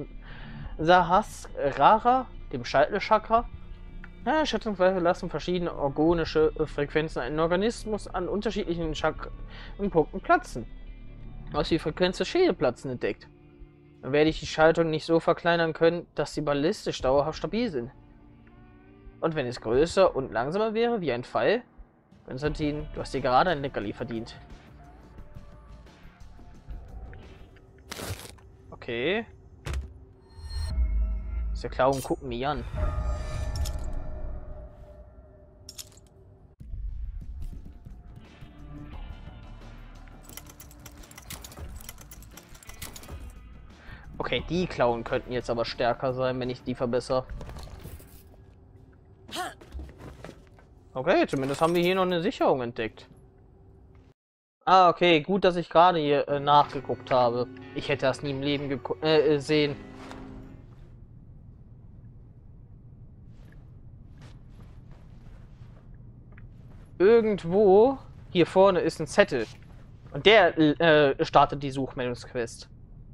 Sahasrara, dem Scheitelchakra. Ja, Schätzungsweise lassen verschiedene organische Frequenzen einen Organismus an unterschiedlichen Chakrenpunkten platzen. Aus die Frequenz des Schädelplatzen entdeckt. Dann werde ich die Schaltung nicht so verkleinern können, dass sie ballistisch dauerhaft stabil sind. Und wenn es größer und langsamer wäre, wie ein Pfeil? Konstantin, du hast dir gerade ein Leckerli verdient. Okay. Ist ja klar und gucken mich an. Okay, die Klauen könnten jetzt aber stärker sein, wenn ich die verbessere. Okay, zumindest haben wir hier noch eine Sicherung entdeckt. Ah, okay, gut, dass ich gerade hier äh, nachgeguckt habe. Ich hätte das nie im Leben äh, sehen. Irgendwo hier vorne ist ein Zettel. Und der äh, startet die Suchmeldungsquest.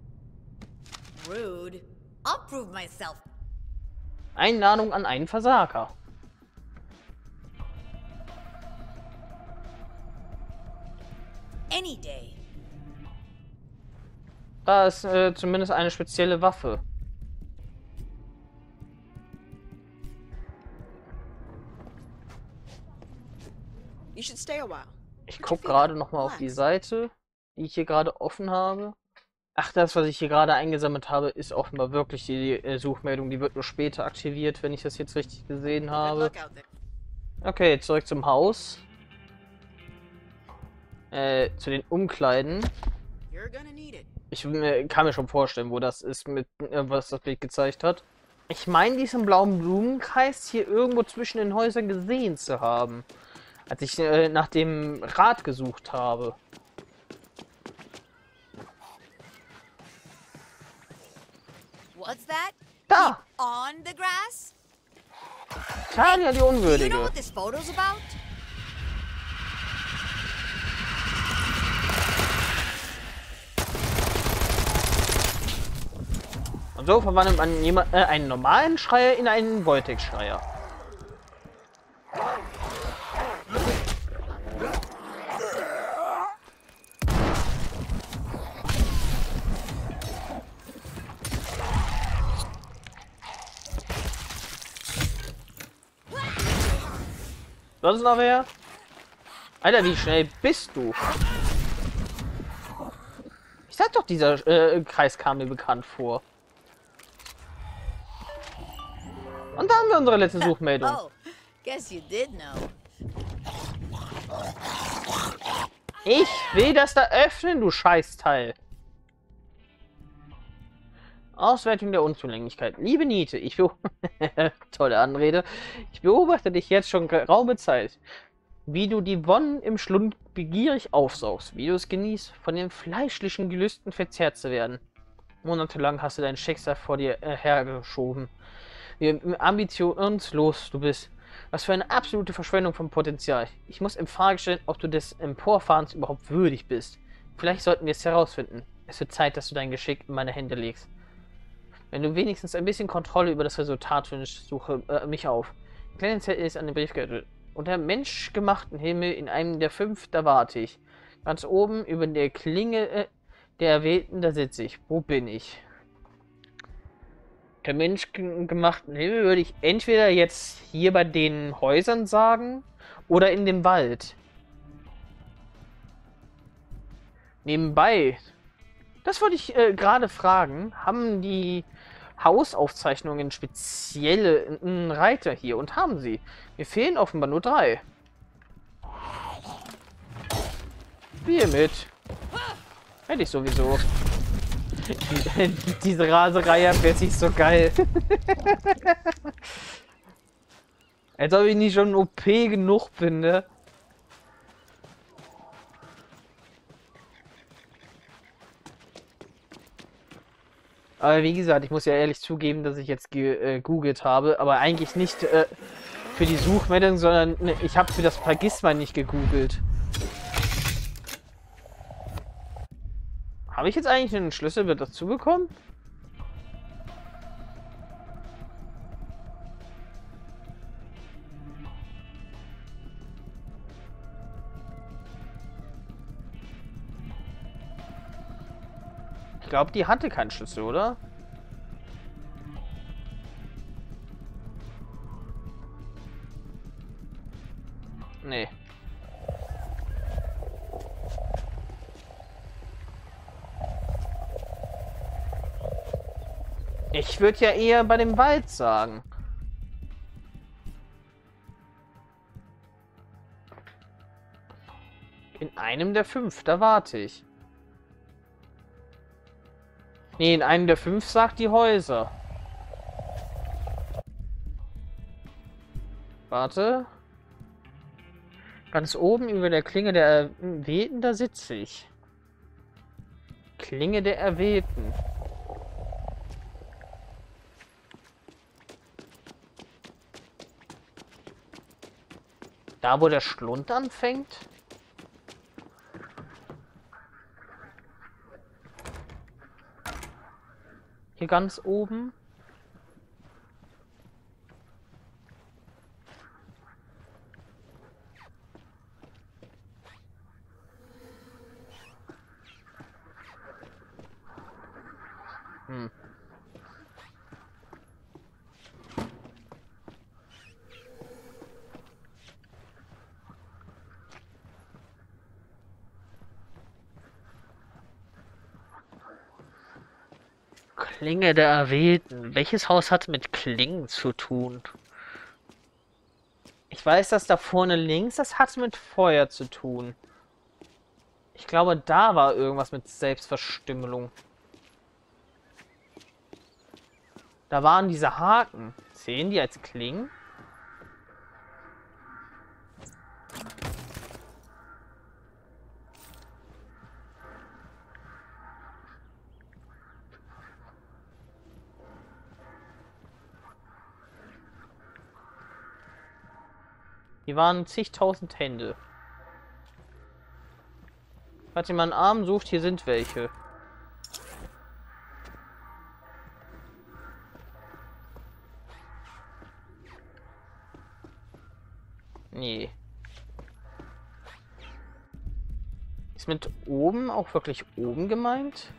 Rude. I'll prove myself. Einladung an einen Versager. Any day. Da ist äh, zumindest eine spezielle Waffe. You should stay a while. Ich gucke gerade noch mal auf die Seite, die ich hier gerade offen habe. Ach, das, was ich hier gerade eingesammelt habe, ist offenbar wirklich die äh, Suchmeldung. Die wird nur später aktiviert, wenn ich das jetzt richtig gesehen Good habe. luck out there. Okay, zurück zum Haus. Äh, zu den Umkleiden. You're gonna need it. Ich äh, kann mir schon vorstellen, wo das ist, mit äh, was das Bild gezeigt hat. Ich meine, diesen blauen Blumenkreis hier irgendwo zwischen den Häusern gesehen zu haben. Als ich äh, nach dem Rad gesucht habe. What's that? Da! On the grass? Talia, die Do you know Unwürdige. what this photo's about? Und so verwandelt man jemand, äh, einen normalen Schreier in einen Voltex-Schreier. Das ist noch wer? Alter, wie schnell bist du? Ich sag doch, dieser äh, Kreis kam mir bekannt vor. Und da haben wir unsere letzte Suchmeldung. Oh, guess you did know. Ich will das da öffnen, du Scheißteil. Auswertung der Unzulänglichkeit. Liebe Niete, ich be tolle Anrede. Ich beobachte dich jetzt schon geraume Zeit. Wie du die Wonnen im Schlund begierig aufsaugst. Wie du es genießt, von den fleischlichen Gelüsten verzehrt zu werden. Monatelang hast du dein Schicksal vor dir äh, hergeschoben. Wie ambitionslos du bist. Was für eine absolute Verschwendung von Potenzial. Ich muss in Frage stellen, ob du des Emporfahrens überhaupt würdig bist. Vielleicht sollten wir es herausfinden. Es wird Zeit, dass du dein Geschick in meine Hände legst. Wenn du wenigstens ein bisschen Kontrolle über das Resultat wünschst, suche äh, mich auf. Die kleine Zettel ist an den Briefgürtel. Unter menschgemachten Himmel in einem der fünf, da warte ich. Ganz oben über der Klinge äh, der Erwählten, da sitze ich. Wo bin ich? Der menschgemachten Himmel würde ich entweder jetzt hier bei den Häusern sagen oder in dem Wald. Nebenbei, das wollte ich äh, gerade fragen, haben die Hausaufzeichnungen spezielle äh, Reiter hier und haben sie. Mir fehlen offenbar nur drei. Spiel mit. Hätte ich sowieso. Die, diese Raserei wäre sich so geil. Als ob ich nicht schon O P genug bin, ne? Aber wie gesagt, ich muss ja ehrlich zugeben, dass ich jetzt gegoogelt äh, habe, aber eigentlich nicht äh, für die Suchmeldung, sondern ne, ich habe für das Vergissmal nicht gegoogelt. Habe ich jetzt eigentlich einen Schlüssel mit dazu bekommen? Ich glaube, die hatte keinen Schlüssel, oder? Nee. Ich würde ja eher bei dem Wald sagen. In einem der fünf, da warte ich. Nee, in einem der fünf sagt die Häuser. Warte. Ganz oben über der Klinge der Erwählten, da sitze ich. Klinge der Erwählten. Da, wo der Schlund anfängt? Hier ganz oben? Hm. Klinge der Erwählten. Welches Haus hat mit Klingen zu tun? Ich weiß, dass da vorne links, das hat mit Feuer zu tun. Ich glaube, da war irgendwas mit Selbstverstümmelung. Da waren diese Haken. Sehen die als Klingen? Die waren zigtausend Hände. Falls jemand einen Arm sucht, hier sind welche. Nee. Ist mit oben auch wirklich oben gemeint?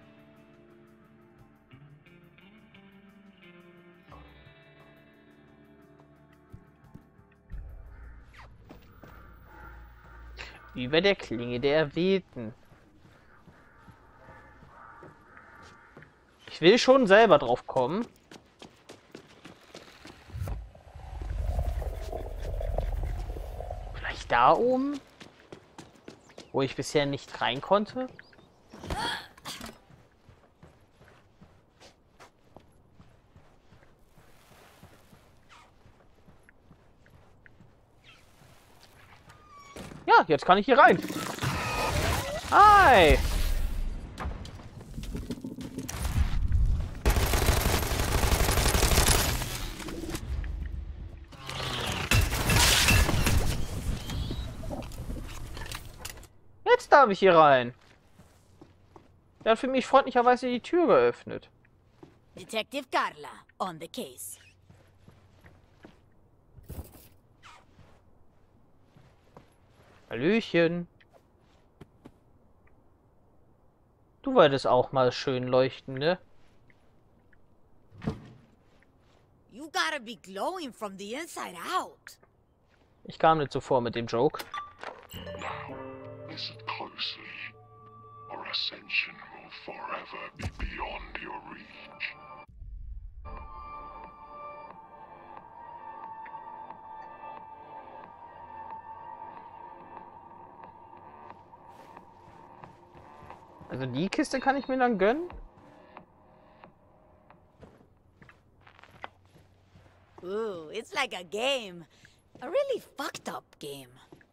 Über der Klinge der Erwählten. Ich will schon selber drauf kommen. Vielleicht da oben? Wo ich bisher nicht rein konnte? Ja, jetzt kann ich hier rein. Hi! Jetzt darf ich hier rein. Der hat für mich freundlicherweise die Tür geöffnet. Detective Carla, on the case. Hallöchen. Du wolltest auch mal schön leuchten, ne? You gotta be glowing from the inside out. Ich kam nicht so vor mit dem Joke. Listen closely, or Ascension will forever be beyond your reach. Also die Kiste kann ich mir dann gönnen? Ooh, it's like a game. A really fucked up game.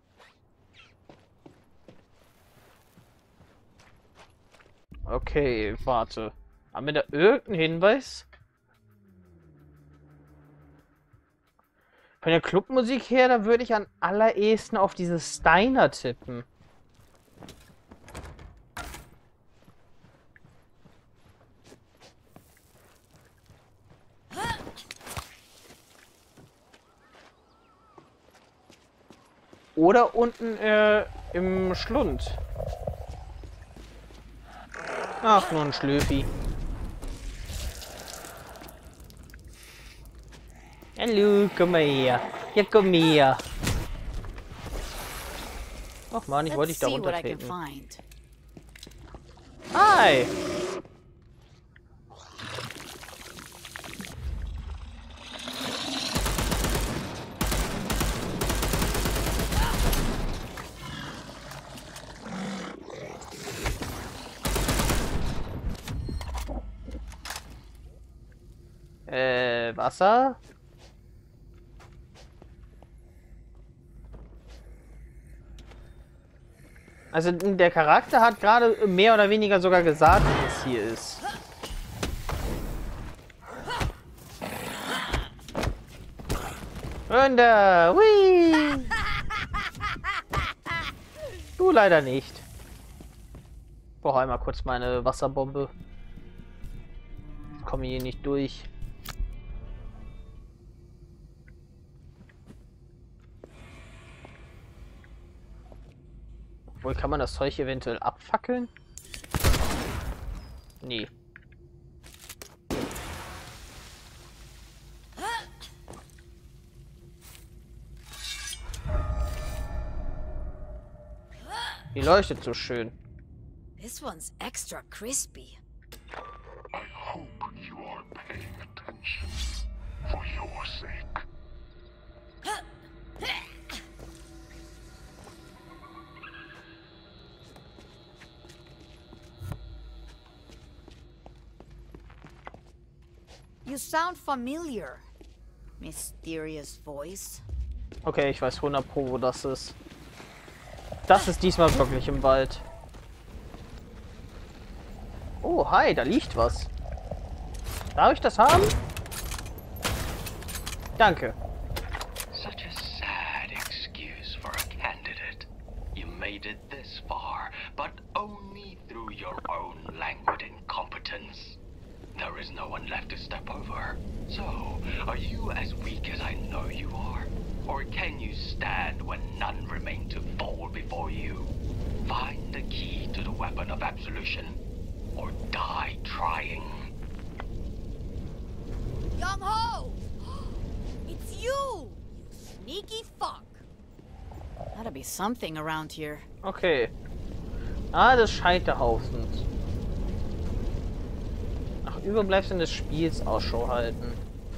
Okay, warte. Haben wir da irgendeinen Hinweis? Von der Clubmusik her, da würde ich am allerersten auf dieses Steiner tippen. Oder unten äh, im Schlund. Ach, nur ein Schlöfi. Hallo, komm mal her. Ja, komm her. Ach man, ich wollte dich da runtertreten. Hi! Äh, Wasser? Also der Charakter hat gerade mehr oder weniger sogar gesagt, was es hier ist. Runter! Hui! Du leider nicht. Ich brauche einmal kurz meine Wasserbombe. Ich komme hier nicht durch. Wohl kann man das Zeug eventuell abfackeln? Nee. Die leuchtet so schön. This one's extra crispy. I hope you are paying attention for your sake. You sound familiar. Mysterious voice. Okay, ich weiß hundert Pro, wo das ist. Das ist diesmal wirklich im Wald. Oh, hi, da liegt was. Darf ich das haben? Danke. Such a sad excuse for a candidate. You made it this far, but only through your own languid incompetence. There is no one left to step over. So, are you as weak as I know you are? Or can you stand when none remain to fall before you? Find the key to the weapon of absolution, or die trying. Young Ho! It's you! You sneaky fuck! Gotta be something around here. Okay. Ah, das Scheiterhaufen. Nach Überbleibseln des Spiels Ausschau halten.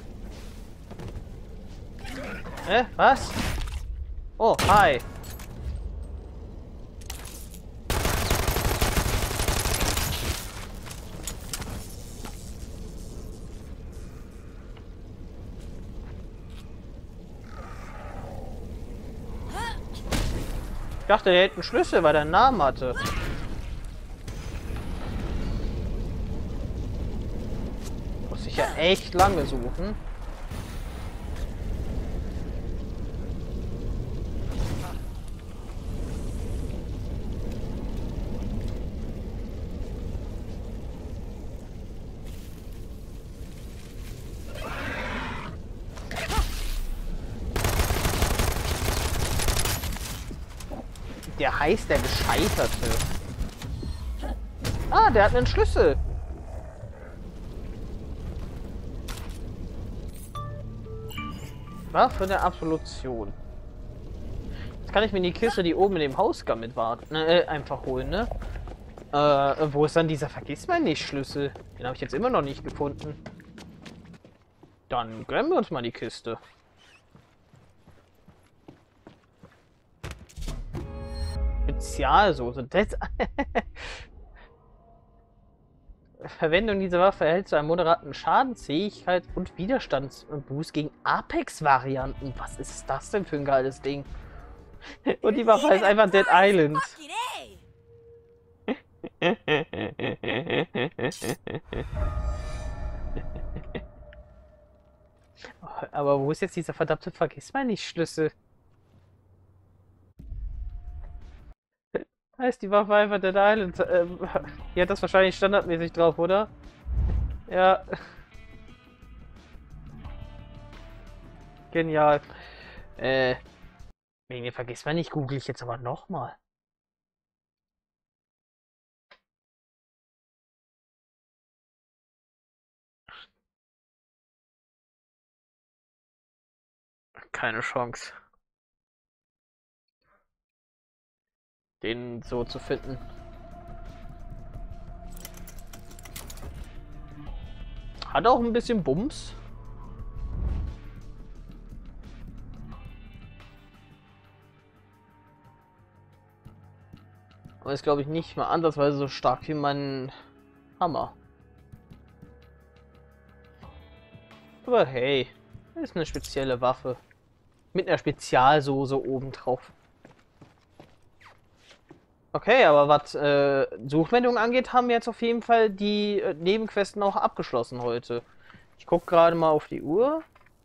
Hä? Was? Oh, hi. Ich dachte, der hätte einen Schlüssel, weil er einen Namen hatte. Muss ich ja echt lange suchen. Der heißt der Gescheiterte. Ah, der hat einen Schlüssel. Waffe der Absolution. Jetzt kann ich mir die Kiste, die oben in dem Haus mit warten, äh, einfach holen, ne? Äh, wo ist dann dieser Vergissmeinnicht-Schlüssel? Den habe ich jetzt immer noch nicht gefunden. Dann gönnen wir uns mal die Kiste. Spezialsoße. Das Verwendung dieser Waffe erhält zu einem moderaten Schadensfähigkeit und Widerstandsboost gegen Apex-Varianten. Was ist das denn für ein geiles Ding? Und die Waffe heißt einfach Dead Island. Aber wo ist jetzt dieser verdammte Vergissmeinnicht-Schlüssel? Heißt die Waffe einfach Dead Island? Ähm, hier hat das wahrscheinlich standardmäßig drauf, oder? Ja. Genial. Äh. Wegen mir vergisst man nicht, google ich jetzt aber nochmal. Keine Chance, den so zu finden. Hat auch ein bisschen Bums. Aber ist, glaube ich, nicht mal ansatzweise so stark wie mein Hammer. Aber hey, das ist eine spezielle Waffe. Mit einer Spezialsoße obendrauf. Okay, aber was äh, Suchmeldungen angeht, haben wir jetzt auf jeden Fall die äh, Nebenquesten auch abgeschlossen heute. Ich gucke gerade mal auf die Uhr.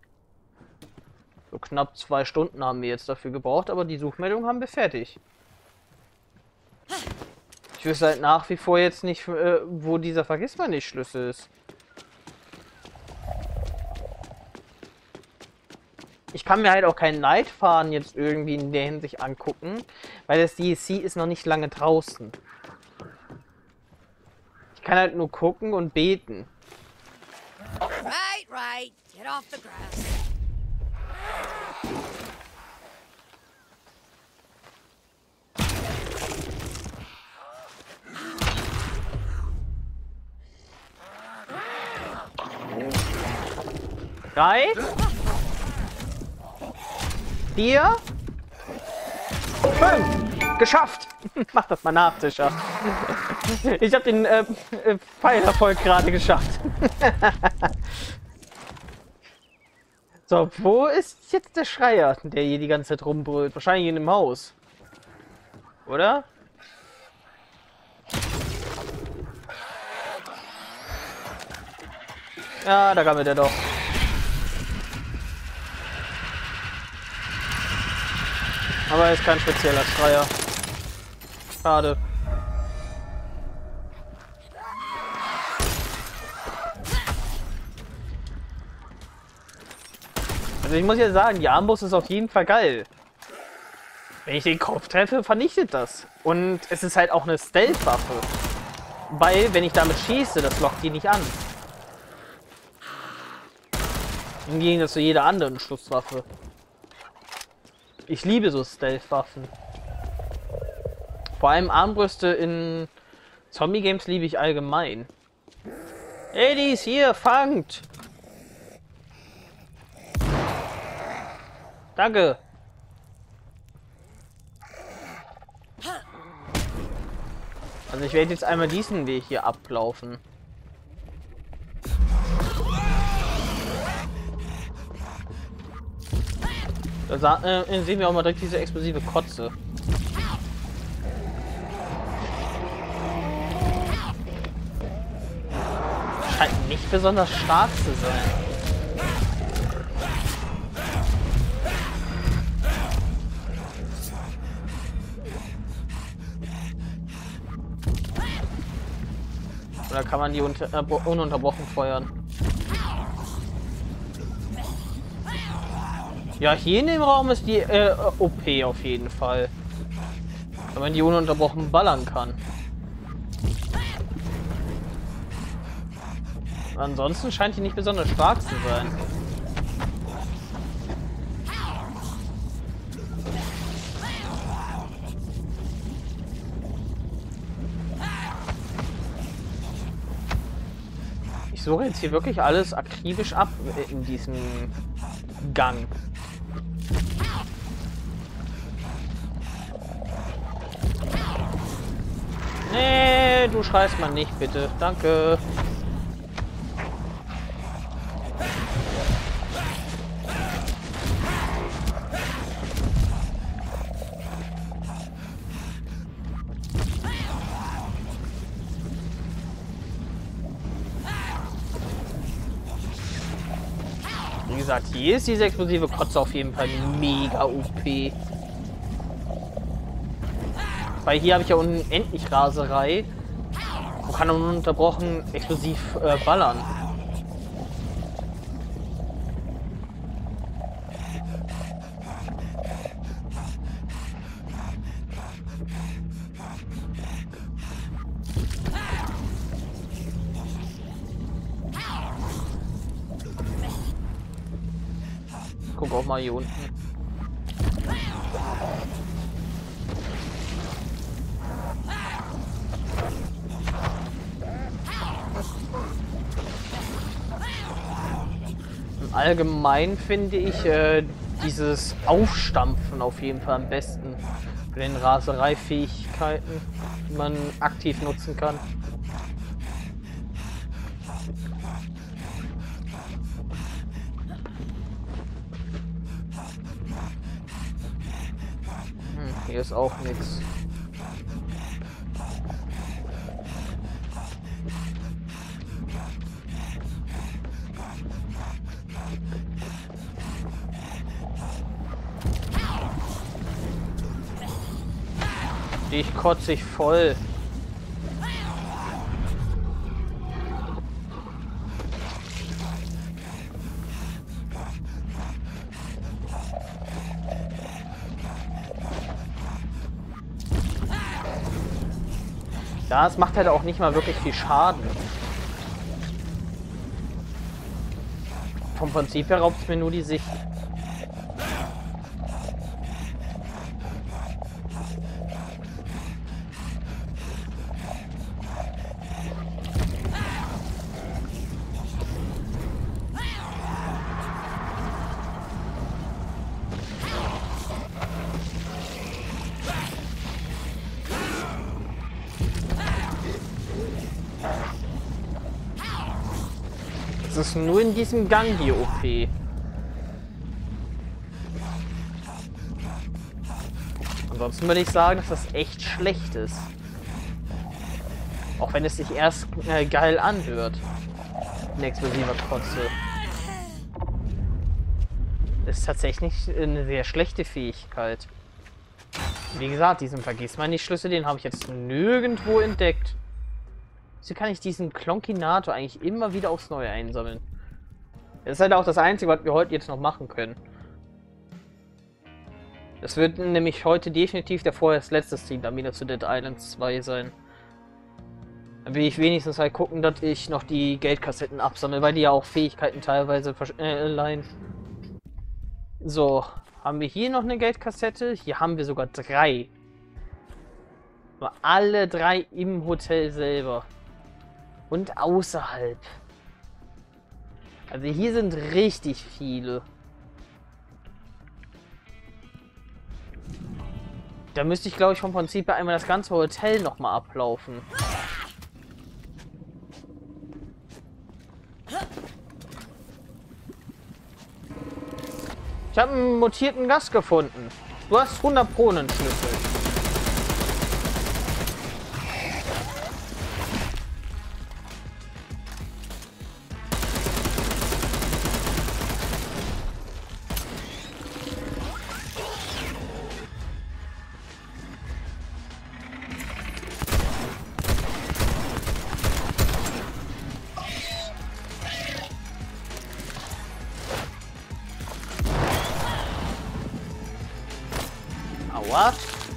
So knapp zwei Stunden haben wir jetzt dafür gebraucht, aber die Suchmeldung haben wir fertig. Ich wüsste halt nach wie vor jetzt nicht, äh, wo dieser Vergissmeinnicht-Schlüssel ist. Ich kann mir halt auch kein Nightfahren jetzt irgendwie in der Hinsicht angucken, weil das D L C ist noch nicht lange draußen. Ich kann halt nur gucken und beten. Right, right. Get off the grass. Drei. Vier. Fünf. Geschafft. Mach das mal nach, Tischer. Ich habe den äh, äh, Pfeilerfolg gerade geschafft. So, wo ist jetzt der Schreier, der hier die ganze Zeit rumbrüllt? Wahrscheinlich in dem Haus. Oder? Ja, da gammelt er doch. Aber er ist kein spezieller Schreier. Schade. Also ich muss ja sagen, die Armbrust ist auf jeden Fall geil. Wenn ich den Kopf treffe, vernichtet das. Und es ist halt auch eine Stealth-Waffe. Weil, wenn ich damit schieße, das lockt die nicht an. Im Gegensatz zu jeder anderen Schusswaffe. Ich liebe so Stealth-Waffen. Vor allem Armbrüste in Zombie-Games liebe ich allgemein. Ladies, hier, fangt! Danke! Also ich werde jetzt einmal diesen Weg hier ablaufen. Da äh, sehen wir auch mal direkt diese explosive Kotze. Scheint nicht besonders stark zu sein. Oder kann man die unter, äh, ununterbrochen feuern? Ja, hier in dem Raum ist die äh, O P auf jeden Fall. Wenn man die ununterbrochen ballern kann. Ansonsten scheint die nicht besonders stark zu sein. Ich suche jetzt hier wirklich alles akribisch ab in diesem Gang. Nee, du schreist mal nicht, bitte. Danke. Wie gesagt, hier ist diese explosive Kotze auf jeden Fall mega O P. Weil hier habe ich ja unendlich Raserei. Man kann ununterbrochen explosiv äh, ballern. Guck auch mal hier unten. Allgemein finde ich äh, dieses Aufstampfen auf jeden Fall am besten für den Rasereifähigkeiten, die man aktiv nutzen kann. Hm, hier ist auch nichts. Ich kotze ich voll. Ja, es macht halt auch nicht mal wirklich viel Schaden. Vom Prinzip her raubt es mir nur die Sicht. Das ist nur in diesem Gang hier O P. Ansonsten würde ich sagen, dass das echt schlecht ist. Auch wenn es sich erst äh, geil anhört. Ein explosiver Kotze. Das ist tatsächlich eine sehr schlechte Fähigkeit. Wie gesagt, diesen Vergissmeinnicht-Schlüssel, den habe ich jetzt nirgendwo entdeckt. So kann ich diesen Klonkinator eigentlich immer wieder aufs Neue einsammeln. Das ist halt auch das Einzige, was wir heute jetzt noch machen können. Das wird nämlich heute definitiv der vorerst letzte Stream dann wieder zu Dead Island zwei sein. Dann will ich wenigstens halt gucken, dass ich noch die Geldkassetten absammle, weil die ja auch Fähigkeiten teilweise äh, leihen. So, haben wir hier noch eine Geldkassette? Hier haben wir sogar drei. Aber alle drei im Hotel selber. Und außerhalb. Also hier sind richtig viele. Da müsste ich, glaube ich, vom Prinzip her einmal das ganze Hotel nochmal ablaufen. Ich habe einen mutierten Gast gefunden. Du hast hundert Pro einen Schlüssel. Aua.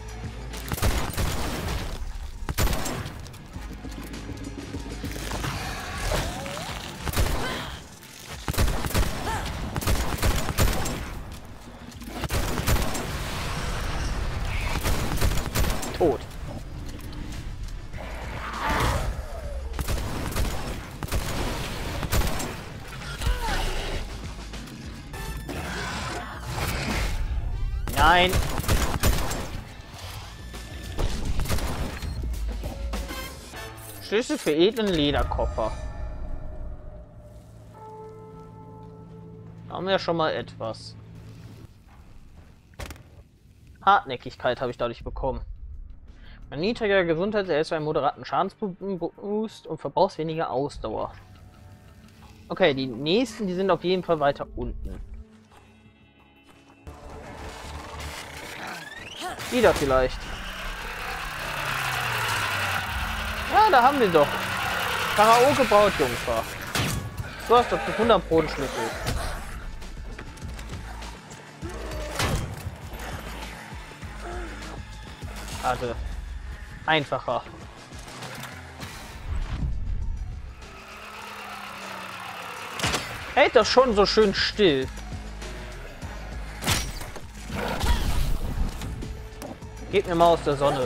Tot. Nein. Schlüssel für edlen Lederkoffer. Haben wir ja schon mal etwas. Hartnäckigkeit habe ich dadurch bekommen. Ein niedriger Gesundheit erhältst du einen moderaten Schadensboost und verbrauchst weniger Ausdauer. Okay, die nächsten, die sind auf jeden Fall weiter unten. Die da vielleicht. Ja, da haben wir doch. Karaoke Brautjungfer. Du hast doch hundert Pro Schlüssel. Also, einfacher. Hält das schon so schön still. Geht mir mal aus der Sonne.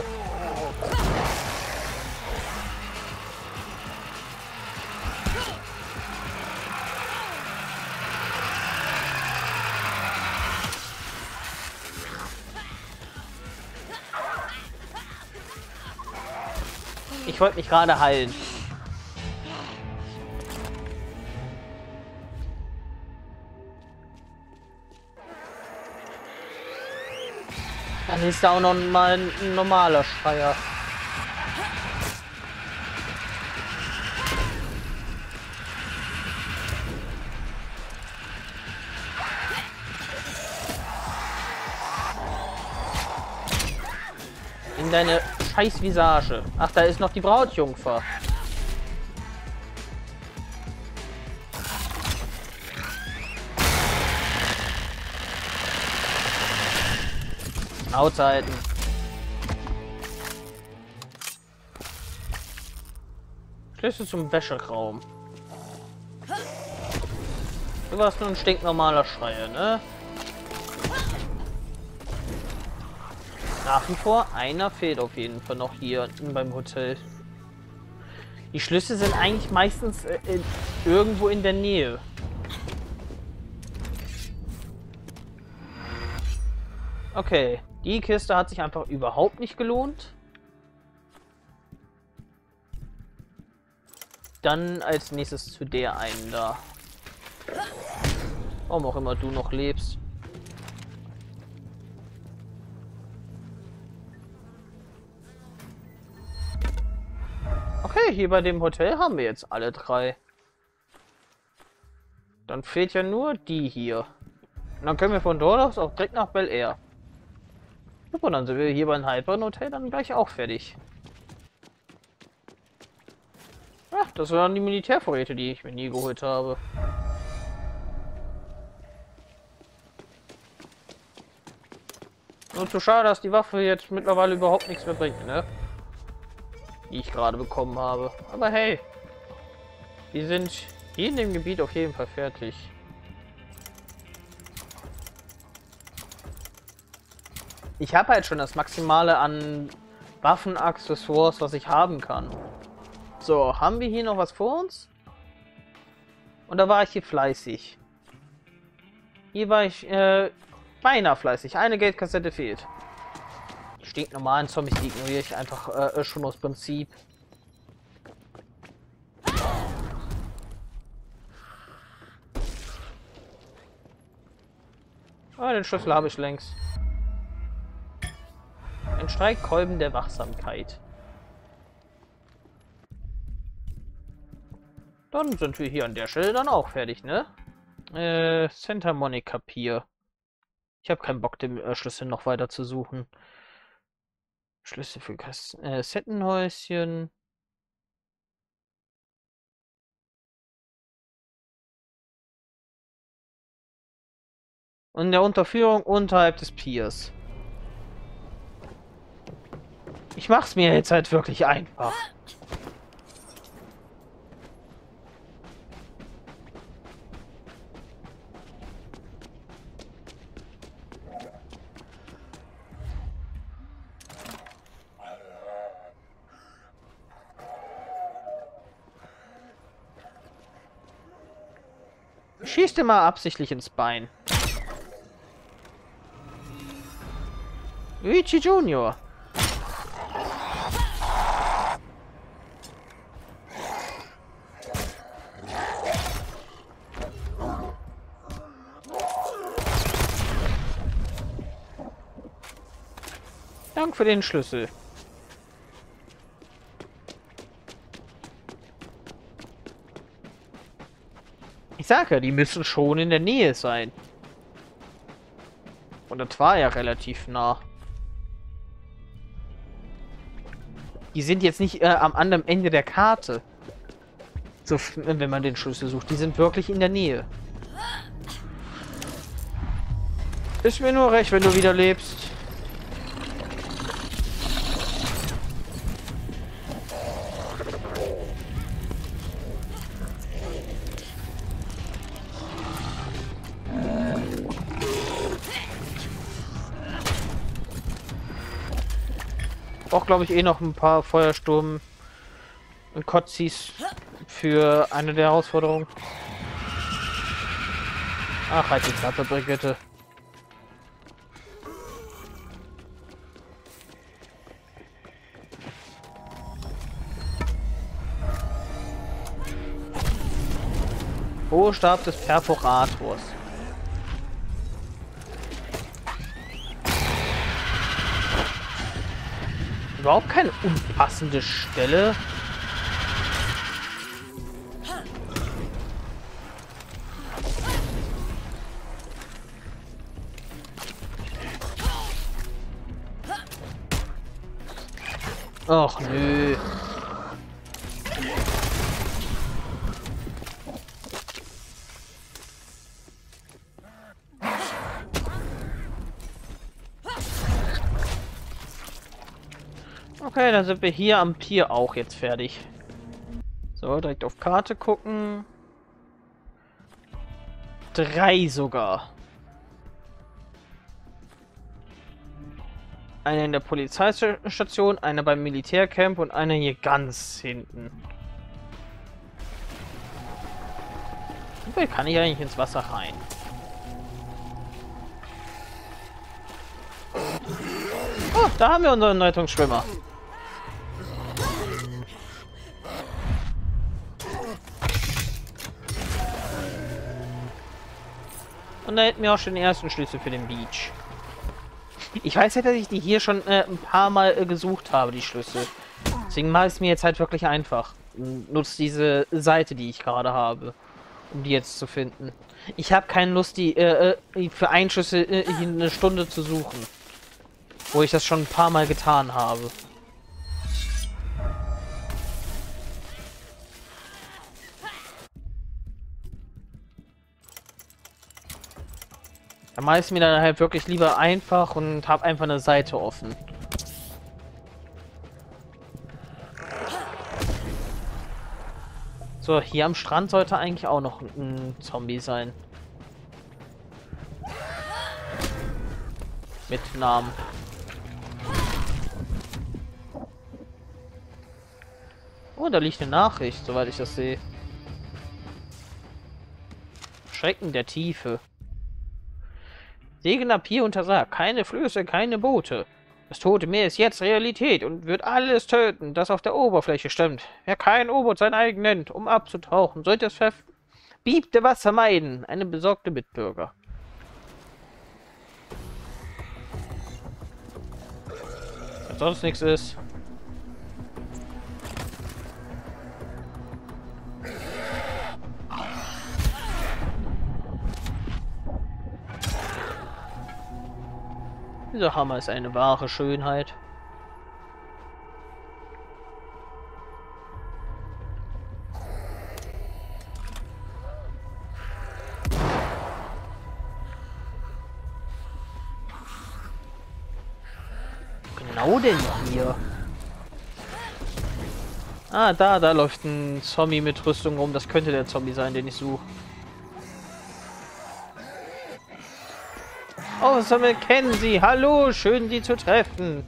Ich wollte mich gerade heilen. Dann ist da auch noch mal ein normaler Schreier. In deine scheiß Visage. Ach, da ist noch die Brautjungfer. Aushalten. Schlüssel zum Wäscheraum. Du warst nur ein stinknormaler Schreier, ne? Nach wie vor, einer fehlt auf jeden Fall noch hier beim Hotel. Die Schlüssel sind eigentlich meistens äh, irgendwo in der Nähe. Okay, die Kiste hat sich einfach überhaupt nicht gelohnt. Dann als nächstes zu der einen da. Warum auch immer du noch lebst. Okay, hier bei dem Hotel haben wir jetzt alle drei. Dann fehlt ja nur die hier. Und dann können wir von dort aus auch direkt nach Bel Air. Super, dann sind wir hier beim Hypern Hotel dann gleich auch fertig. Ach, das waren die Militärvorräte, die ich mir nie geholt habe. Nur zu schade, dass die Waffe jetzt mittlerweile überhaupt nichts mehr bringt, ne? Die ich gerade bekommen habe. Aber hey, die sind hier in dem Gebiet auf jeden Fall fertig. Ich habe halt schon das Maximale an Waffenaccessoires, was ich haben kann. So, haben wir hier noch was vor uns? Und da war ich hier fleißig. Hier war ich äh, beinahe fleißig. Eine Geldkassette fehlt. Stinknormalen Zombies, die ignoriere ich einfach äh, schon aus Prinzip. Ah, den Schlüssel habe ich längst. Ein Streikkolben der Wachsamkeit. Dann sind wir hier an der Stelle dann auch fertig, ne? Äh, Santa Monica Pier. Ich habe keinen Bock, den äh, Schlüssel noch weiter zu suchen. Schlüssel für Kasten, äh, Settenhäuschen. Und der Unterführung unterhalb des Piers. Ich mach's mir jetzt halt wirklich einfach. Schießt dir mal absichtlich ins Bein. Luigi Junior Dank für den Schlüssel. Ich sage ja, die müssen schon in der Nähe sein. Und das war ja relativ nah. Die sind jetzt nicht äh, am anderen Ende der Karte. So, wenn man den Schlüssel sucht. Die sind wirklich in der Nähe. Ist mir nur recht, wenn du wieder lebst. Auch glaube ich eh noch ein paar Feuersturm und Kotzis für eine der Herausforderungen. Ach, halt die Klappe, Brigitte. Hohlstab des Perforators. Überhaupt keine unpassende Stelle. Och nö. Okay, dann sind wir hier am Pier auch jetzt fertig. So, direkt auf Karte gucken. Drei sogar. Eine in der Polizeistation, eine beim Militärcamp und eine hier ganz hinten. Wie kann ich eigentlich ins Wasser rein? Oh, da haben wir unseren Rettungsschwimmer. Und da hätten wir auch schon den ersten Schlüssel für den Beach. Ich weiß ja, dass ich die hier schon äh, ein paar Mal äh, gesucht habe, die Schlüssel. Deswegen mache ich es mir jetzt halt wirklich einfach. Nutze diese Seite, die ich gerade habe, um die jetzt zu finden. Ich habe keine Lust, die äh, für einen Schlüssel äh, eine Stunde zu suchen. Wo ich das schon ein paar Mal getan habe. Da mache ich es mir dann halt wirklich lieber einfach und habe einfach eine Seite offen. So, hier am Strand sollte eigentlich auch noch ein Zombie sein. Mit Namen. Oh, da liegt eine Nachricht, soweit ich das sehe. Schrecken der Tiefe. Segeln ab hier untersagt. Keine Flüsse, keine Boote. Das Tote Meer ist jetzt Realität und wird alles töten, das auf der Oberfläche stimmt. Wer kein U-Boot sein eigen nennt, um abzutauchen, sollte das verbiebte Wasser meiden. Eine besorgte Mitbürger. Wenn sonst nichts ist. Dieser Hammer ist eine wahre Schönheit. Genau denn hier? Ah, da, da läuft ein Zombie mit Rüstung rum. Das könnte der Zombie sein, den ich suche. Oh, Zombie, kennen Sie. Hallo, schön, Sie zu treffen.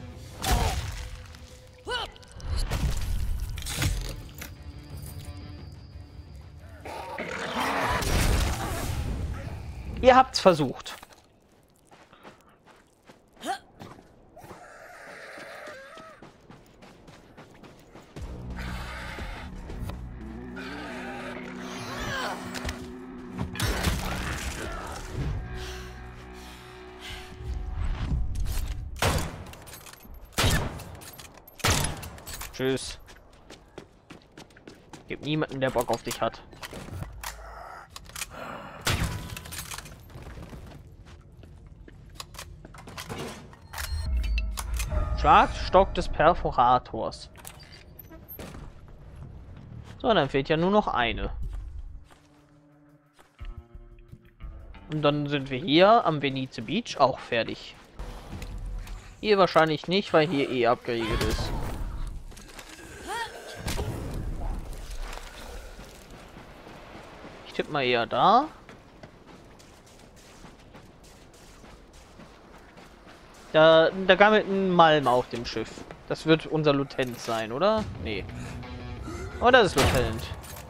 Ihr habt's versucht. Tschüss. Gibt niemanden, der Bock auf dich hat. Schlagstock des Perforators. So, dann fehlt ja nur noch eine. Und dann sind wir hier am Venice Beach auch fertig. Hier wahrscheinlich nicht, weil hier eh abgeriegelt ist. Ich tippe mal eher da. Da, da gammelt ein Malm auf dem Schiff. Das wird unser Lieutenant sein, oder? Nee. Oh, das ist Lieutenant.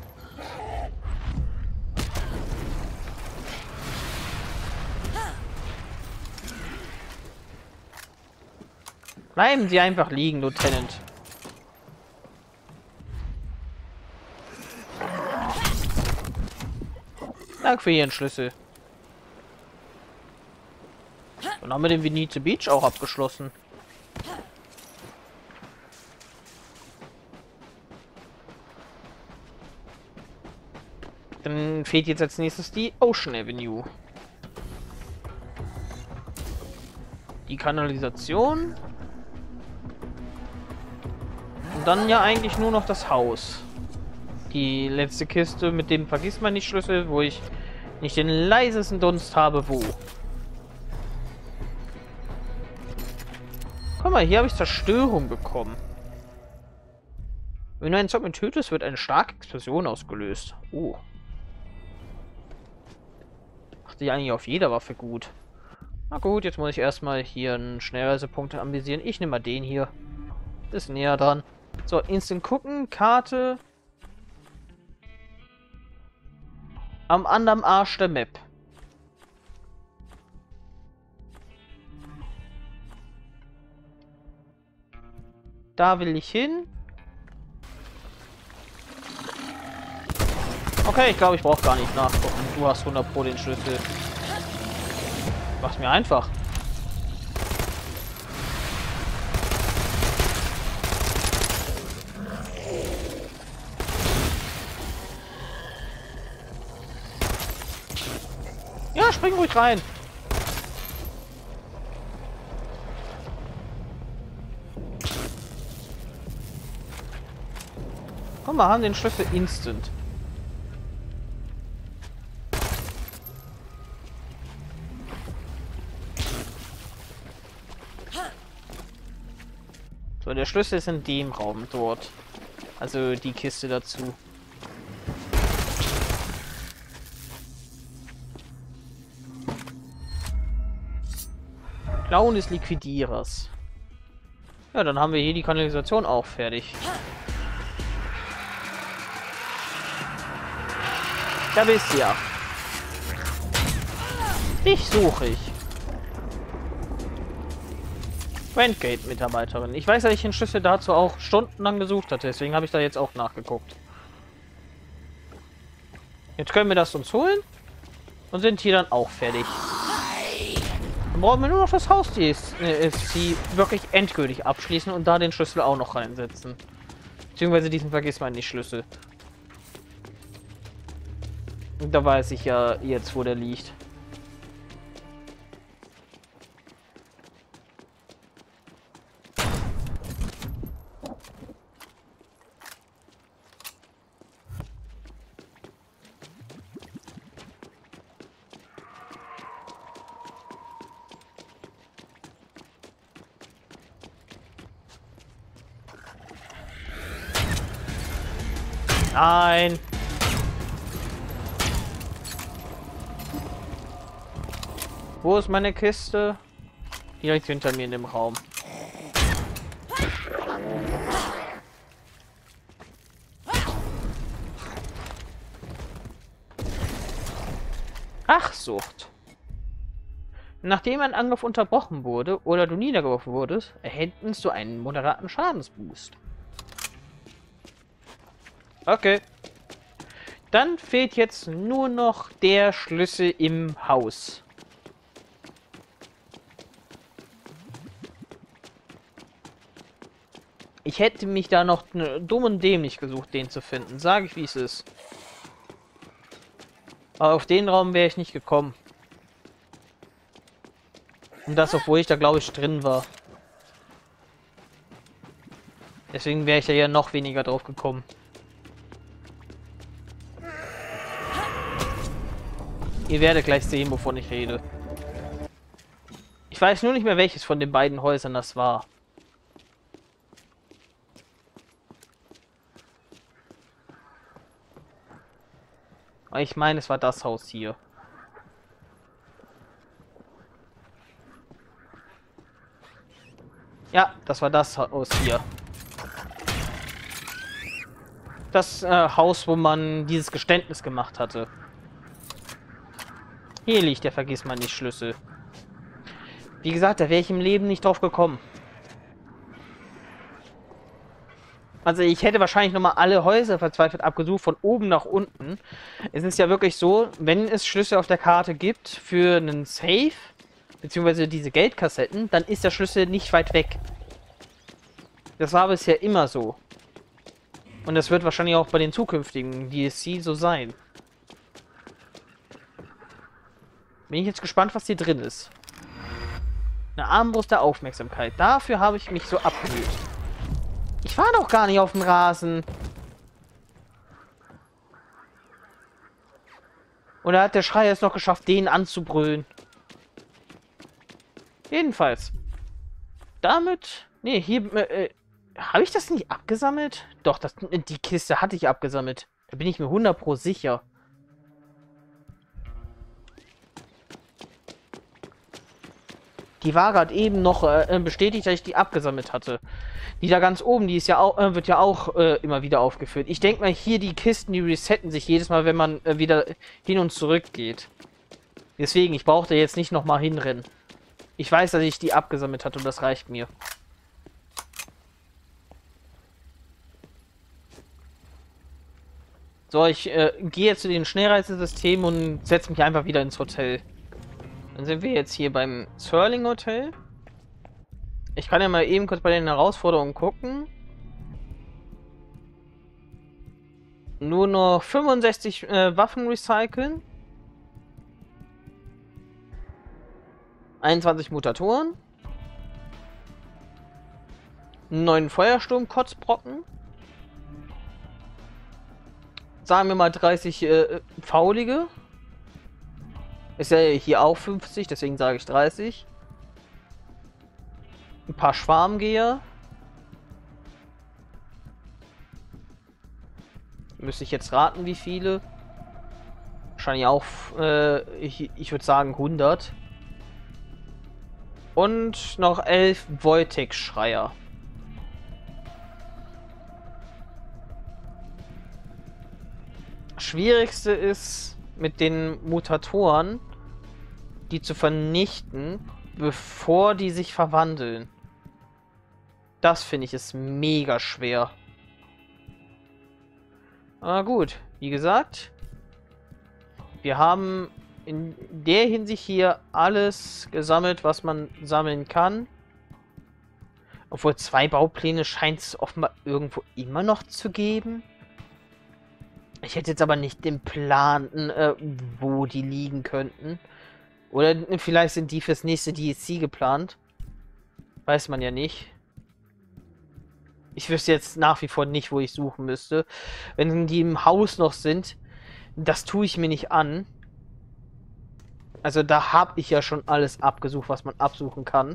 Bleiben Sie einfach liegen, Lieutenant. Danke für Ihren Schlüssel. Dann haben wir den Venice Beach auch abgeschlossen. Dann fehlt jetzt als nächstes die Ocean Avenue. Die Kanalisation. Und dann ja eigentlich nur noch das Haus. Die letzte Kiste mit dem vergisst man nicht Schlüssel, wo ich nicht den leisesten Dunst habe, wo. Guck mal, hier habe ich Zerstörung bekommen. Wenn du einen Zombie tötest, wird eine starke Explosion ausgelöst. Oh. Macht die eigentlich auf jeder Waffe gut. Na gut, jetzt muss ich erstmal hier einen Schnellreisepunkt anvisieren. Ich nehme mal den hier. Ist näher dran. So, instant gucken, Karte. Am anderen Arsch der Map. Da will ich hin. Okay, ich glaube, ich brauche gar nicht nachgucken. Du hast hundert Pro den Schlüssel. Mach's mir einfach. Ja, spring ruhig rein. Komm, wir haben den Schlüssel instant. So, der Schlüssel ist in dem Raum dort. Also die Kiste dazu. Klauen des Liquidierers. Ja, dann haben wir hier die Kanalisation auch fertig. Da bist du ja. Dich suche ich. Wendgate-Mitarbeiterin. Ich weiß, dass ich den Schlüssel dazu auch stundenlang gesucht hatte, deswegen habe ich da jetzt auch nachgeguckt. Jetzt können wir das uns holen und sind hier dann auch fertig. Dann brauchen wir nur noch das Haus, die ist, äh, ist die wirklich endgültig abschließen und da den Schlüssel auch noch reinsetzen. Beziehungsweise diesen vergisst man nicht Schlüssel. Und da weiß ich ja jetzt, wo der liegt. Nein! Wo ist meine Kiste? Direkt hinter mir in dem Raum. Ach, Sucht. Nachdem ein Angriff unterbrochen wurde oder du niedergeworfen wurdest, erhältst du einen moderaten Schadensboost. Okay. Dann fehlt jetzt nur noch der Schlüssel im Haus. Ich hätte mich da noch dumm und dämlich gesucht, den zu finden. Sage ich, wie es ist. Aber auf den Raum wäre ich nicht gekommen. Und das, obwohl ich da, glaube ich, drin war. Deswegen wäre ich da ja noch weniger drauf gekommen. Ihr werdet gleich sehen, wovon ich rede. Ich weiß nur nicht mehr, welches von den beiden Häusern das war. Ich meine, es war das Haus hier. Ja, das war das Haus hier. Das äh, Haus, wo man dieses Geständnis gemacht hatte. Hier liegt der Vergissmeinnicht-Schlüssel. Wie gesagt, da wäre ich im Leben nicht drauf gekommen. Also ich hätte wahrscheinlich nochmal alle Häuser verzweifelt abgesucht, von oben nach unten. Es ist ja wirklich so, wenn es Schlüssel auf der Karte gibt für einen Safe, beziehungsweise diese Geldkassetten, dann ist der Schlüssel nicht weit weg. Das war bisher immer so. Und das wird wahrscheinlich auch bei den zukünftigen D L C so sein. Bin ich jetzt gespannt, was hier drin ist. Eine Armbrust der Aufmerksamkeit. Dafür habe ich mich so abgemüht. Ich war doch gar nicht auf dem Rasen. Oder hat der Schreier es noch geschafft, den anzubrüllen? Jedenfalls. Damit... Nee, hier... Äh, habe ich das nicht abgesammelt? Doch, das, die Kiste hatte ich abgesammelt. Da bin ich mir hundert Pro sicher. Die war gerade eben noch äh, bestätigt, dass ich die abgesammelt hatte. Die da ganz oben, die ist ja auch, äh, wird ja auch äh, immer wieder aufgeführt. Ich denke mal, hier die Kisten, die resetten sich jedes Mal, wenn man äh, wieder hin und zurück geht. Deswegen, ich brauche da jetzt nicht nochmal hinrennen. Ich weiß, dass ich die abgesammelt hatte und das reicht mir. So, ich äh, gehe jetzt zu den Schnellreisesystemen und setze mich einfach wieder ins Hotel. Dann sind wir jetzt hier beim Sterling Hotel. Ich kann ja mal eben kurz bei den Herausforderungen gucken. Nur noch fünfundsechzig äh, Waffen recyceln. einundzwanzig Mutatoren. neun Feuersturm-Kotzbrocken. Sagen wir mal dreißig äh, Faulige. Ist ja hier auch fünfzig, deswegen sage ich dreißig. Ein paar Schwarmgeher. Müsste ich jetzt raten, wie viele. Wahrscheinlich auch, äh, ich, ich würde sagen hundert. Und noch elf Voltex-Schreier. Schwierigste ist, mit den Mutatoren, die zu vernichten, bevor die sich verwandeln. Das finde ich ist mega schwer. Ah gut, wie gesagt, wir haben in der Hinsicht hier alles gesammelt, was man sammeln kann. Obwohl zwei Baupläne scheint es offenbar irgendwo immer noch zu geben. Ich hätte jetzt aber nicht den Plan, äh, wo die liegen könnten. Oder vielleicht sind die fürs nächste D L C geplant. Weiß man ja nicht. Ich wüsste jetzt nach wie vor nicht, wo ich suchen müsste. Wenn die im Haus noch sind, das tue ich mir nicht an. Also da habe ich ja schon alles abgesucht, was man absuchen kann.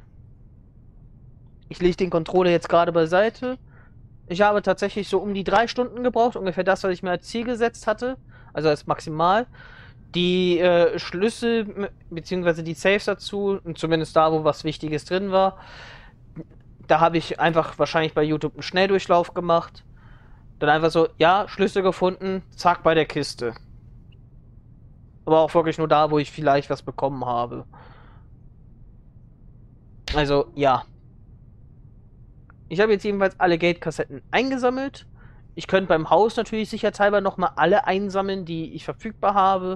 Ich lege den Controller jetzt gerade beiseite. Ich habe tatsächlich so um die drei Stunden gebraucht, ungefähr das, was ich mir als Ziel gesetzt hatte. Also als maximal. Die äh, Schlüssel bzw. die Saves dazu, und zumindest da, wo was Wichtiges drin war, da habe ich einfach wahrscheinlich bei YouTube einen Schnelldurchlauf gemacht. Dann einfach so, ja, Schlüssel gefunden, zack, bei der Kiste. Aber auch wirklich nur da, wo ich vielleicht was bekommen habe. Also, ja. Ich habe jetzt jedenfalls alle Gate-Kassetten eingesammelt. Ich könnte beim Haus natürlich sicherheitshalber nochmal alle einsammeln, die ich verfügbar habe.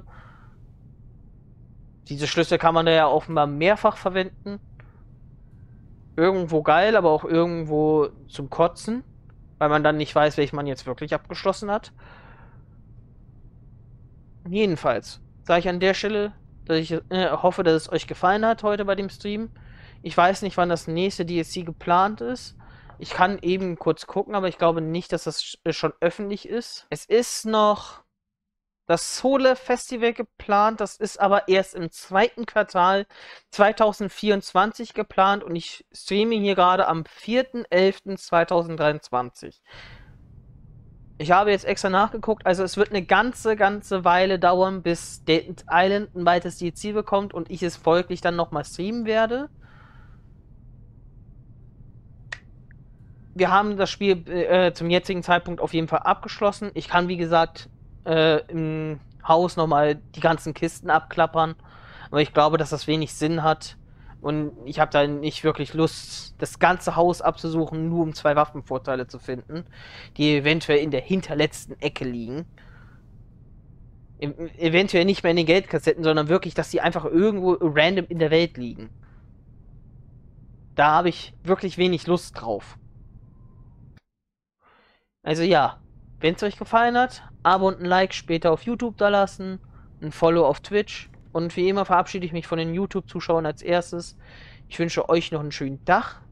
Diese Schlüssel kann man da ja offenbar mehrfach verwenden. Irgendwo geil, aber auch irgendwo zum Kotzen. Weil man dann nicht weiß, welchen man jetzt wirklich abgeschlossen hat. Jedenfalls sage ich an der Stelle, dass ich äh, hoffe, dass es euch gefallen hat heute bei dem Stream. Ich weiß nicht, wann das nächste D L C geplant ist. Ich kann eben kurz gucken, aber ich glaube nicht, dass das schon öffentlich ist. Es ist noch das Sole Festival geplant, das ist aber erst im zweiten Quartal zweitausendvierundzwanzig geplant und ich streame hier gerade am vierten elften zweitausenddreiundzwanzig. Ich habe jetzt extra nachgeguckt, also es wird eine ganze, ganze Weile dauern, bis Dead Island ein weiteres D L C bekommt und ich es folglich dann nochmal streamen werde. Wir haben das Spiel äh, zum jetzigen Zeitpunkt auf jeden Fall abgeschlossen. Ich kann, wie gesagt, äh, im Haus nochmal die ganzen Kisten abklappern. Aber ich glaube, dass das wenig Sinn hat. Und ich habe da nicht wirklich Lust, das ganze Haus abzusuchen, nur um zwei Waffenvorteile zu finden, die eventuell in der hinterletzten Ecke liegen. E eventuell nicht mehr in den Geldkassetten, sondern wirklich, dass die einfach irgendwo random in der Welt liegen. Da habe ich wirklich wenig Lust drauf. Also ja, wenn es euch gefallen hat, Abo und ein Like später auf YouTube da lassen, ein Follow auf Twitch und wie immer verabschiede ich mich von den YouTube-Zuschauern als erstes. Ich wünsche euch noch einen schönen Tag,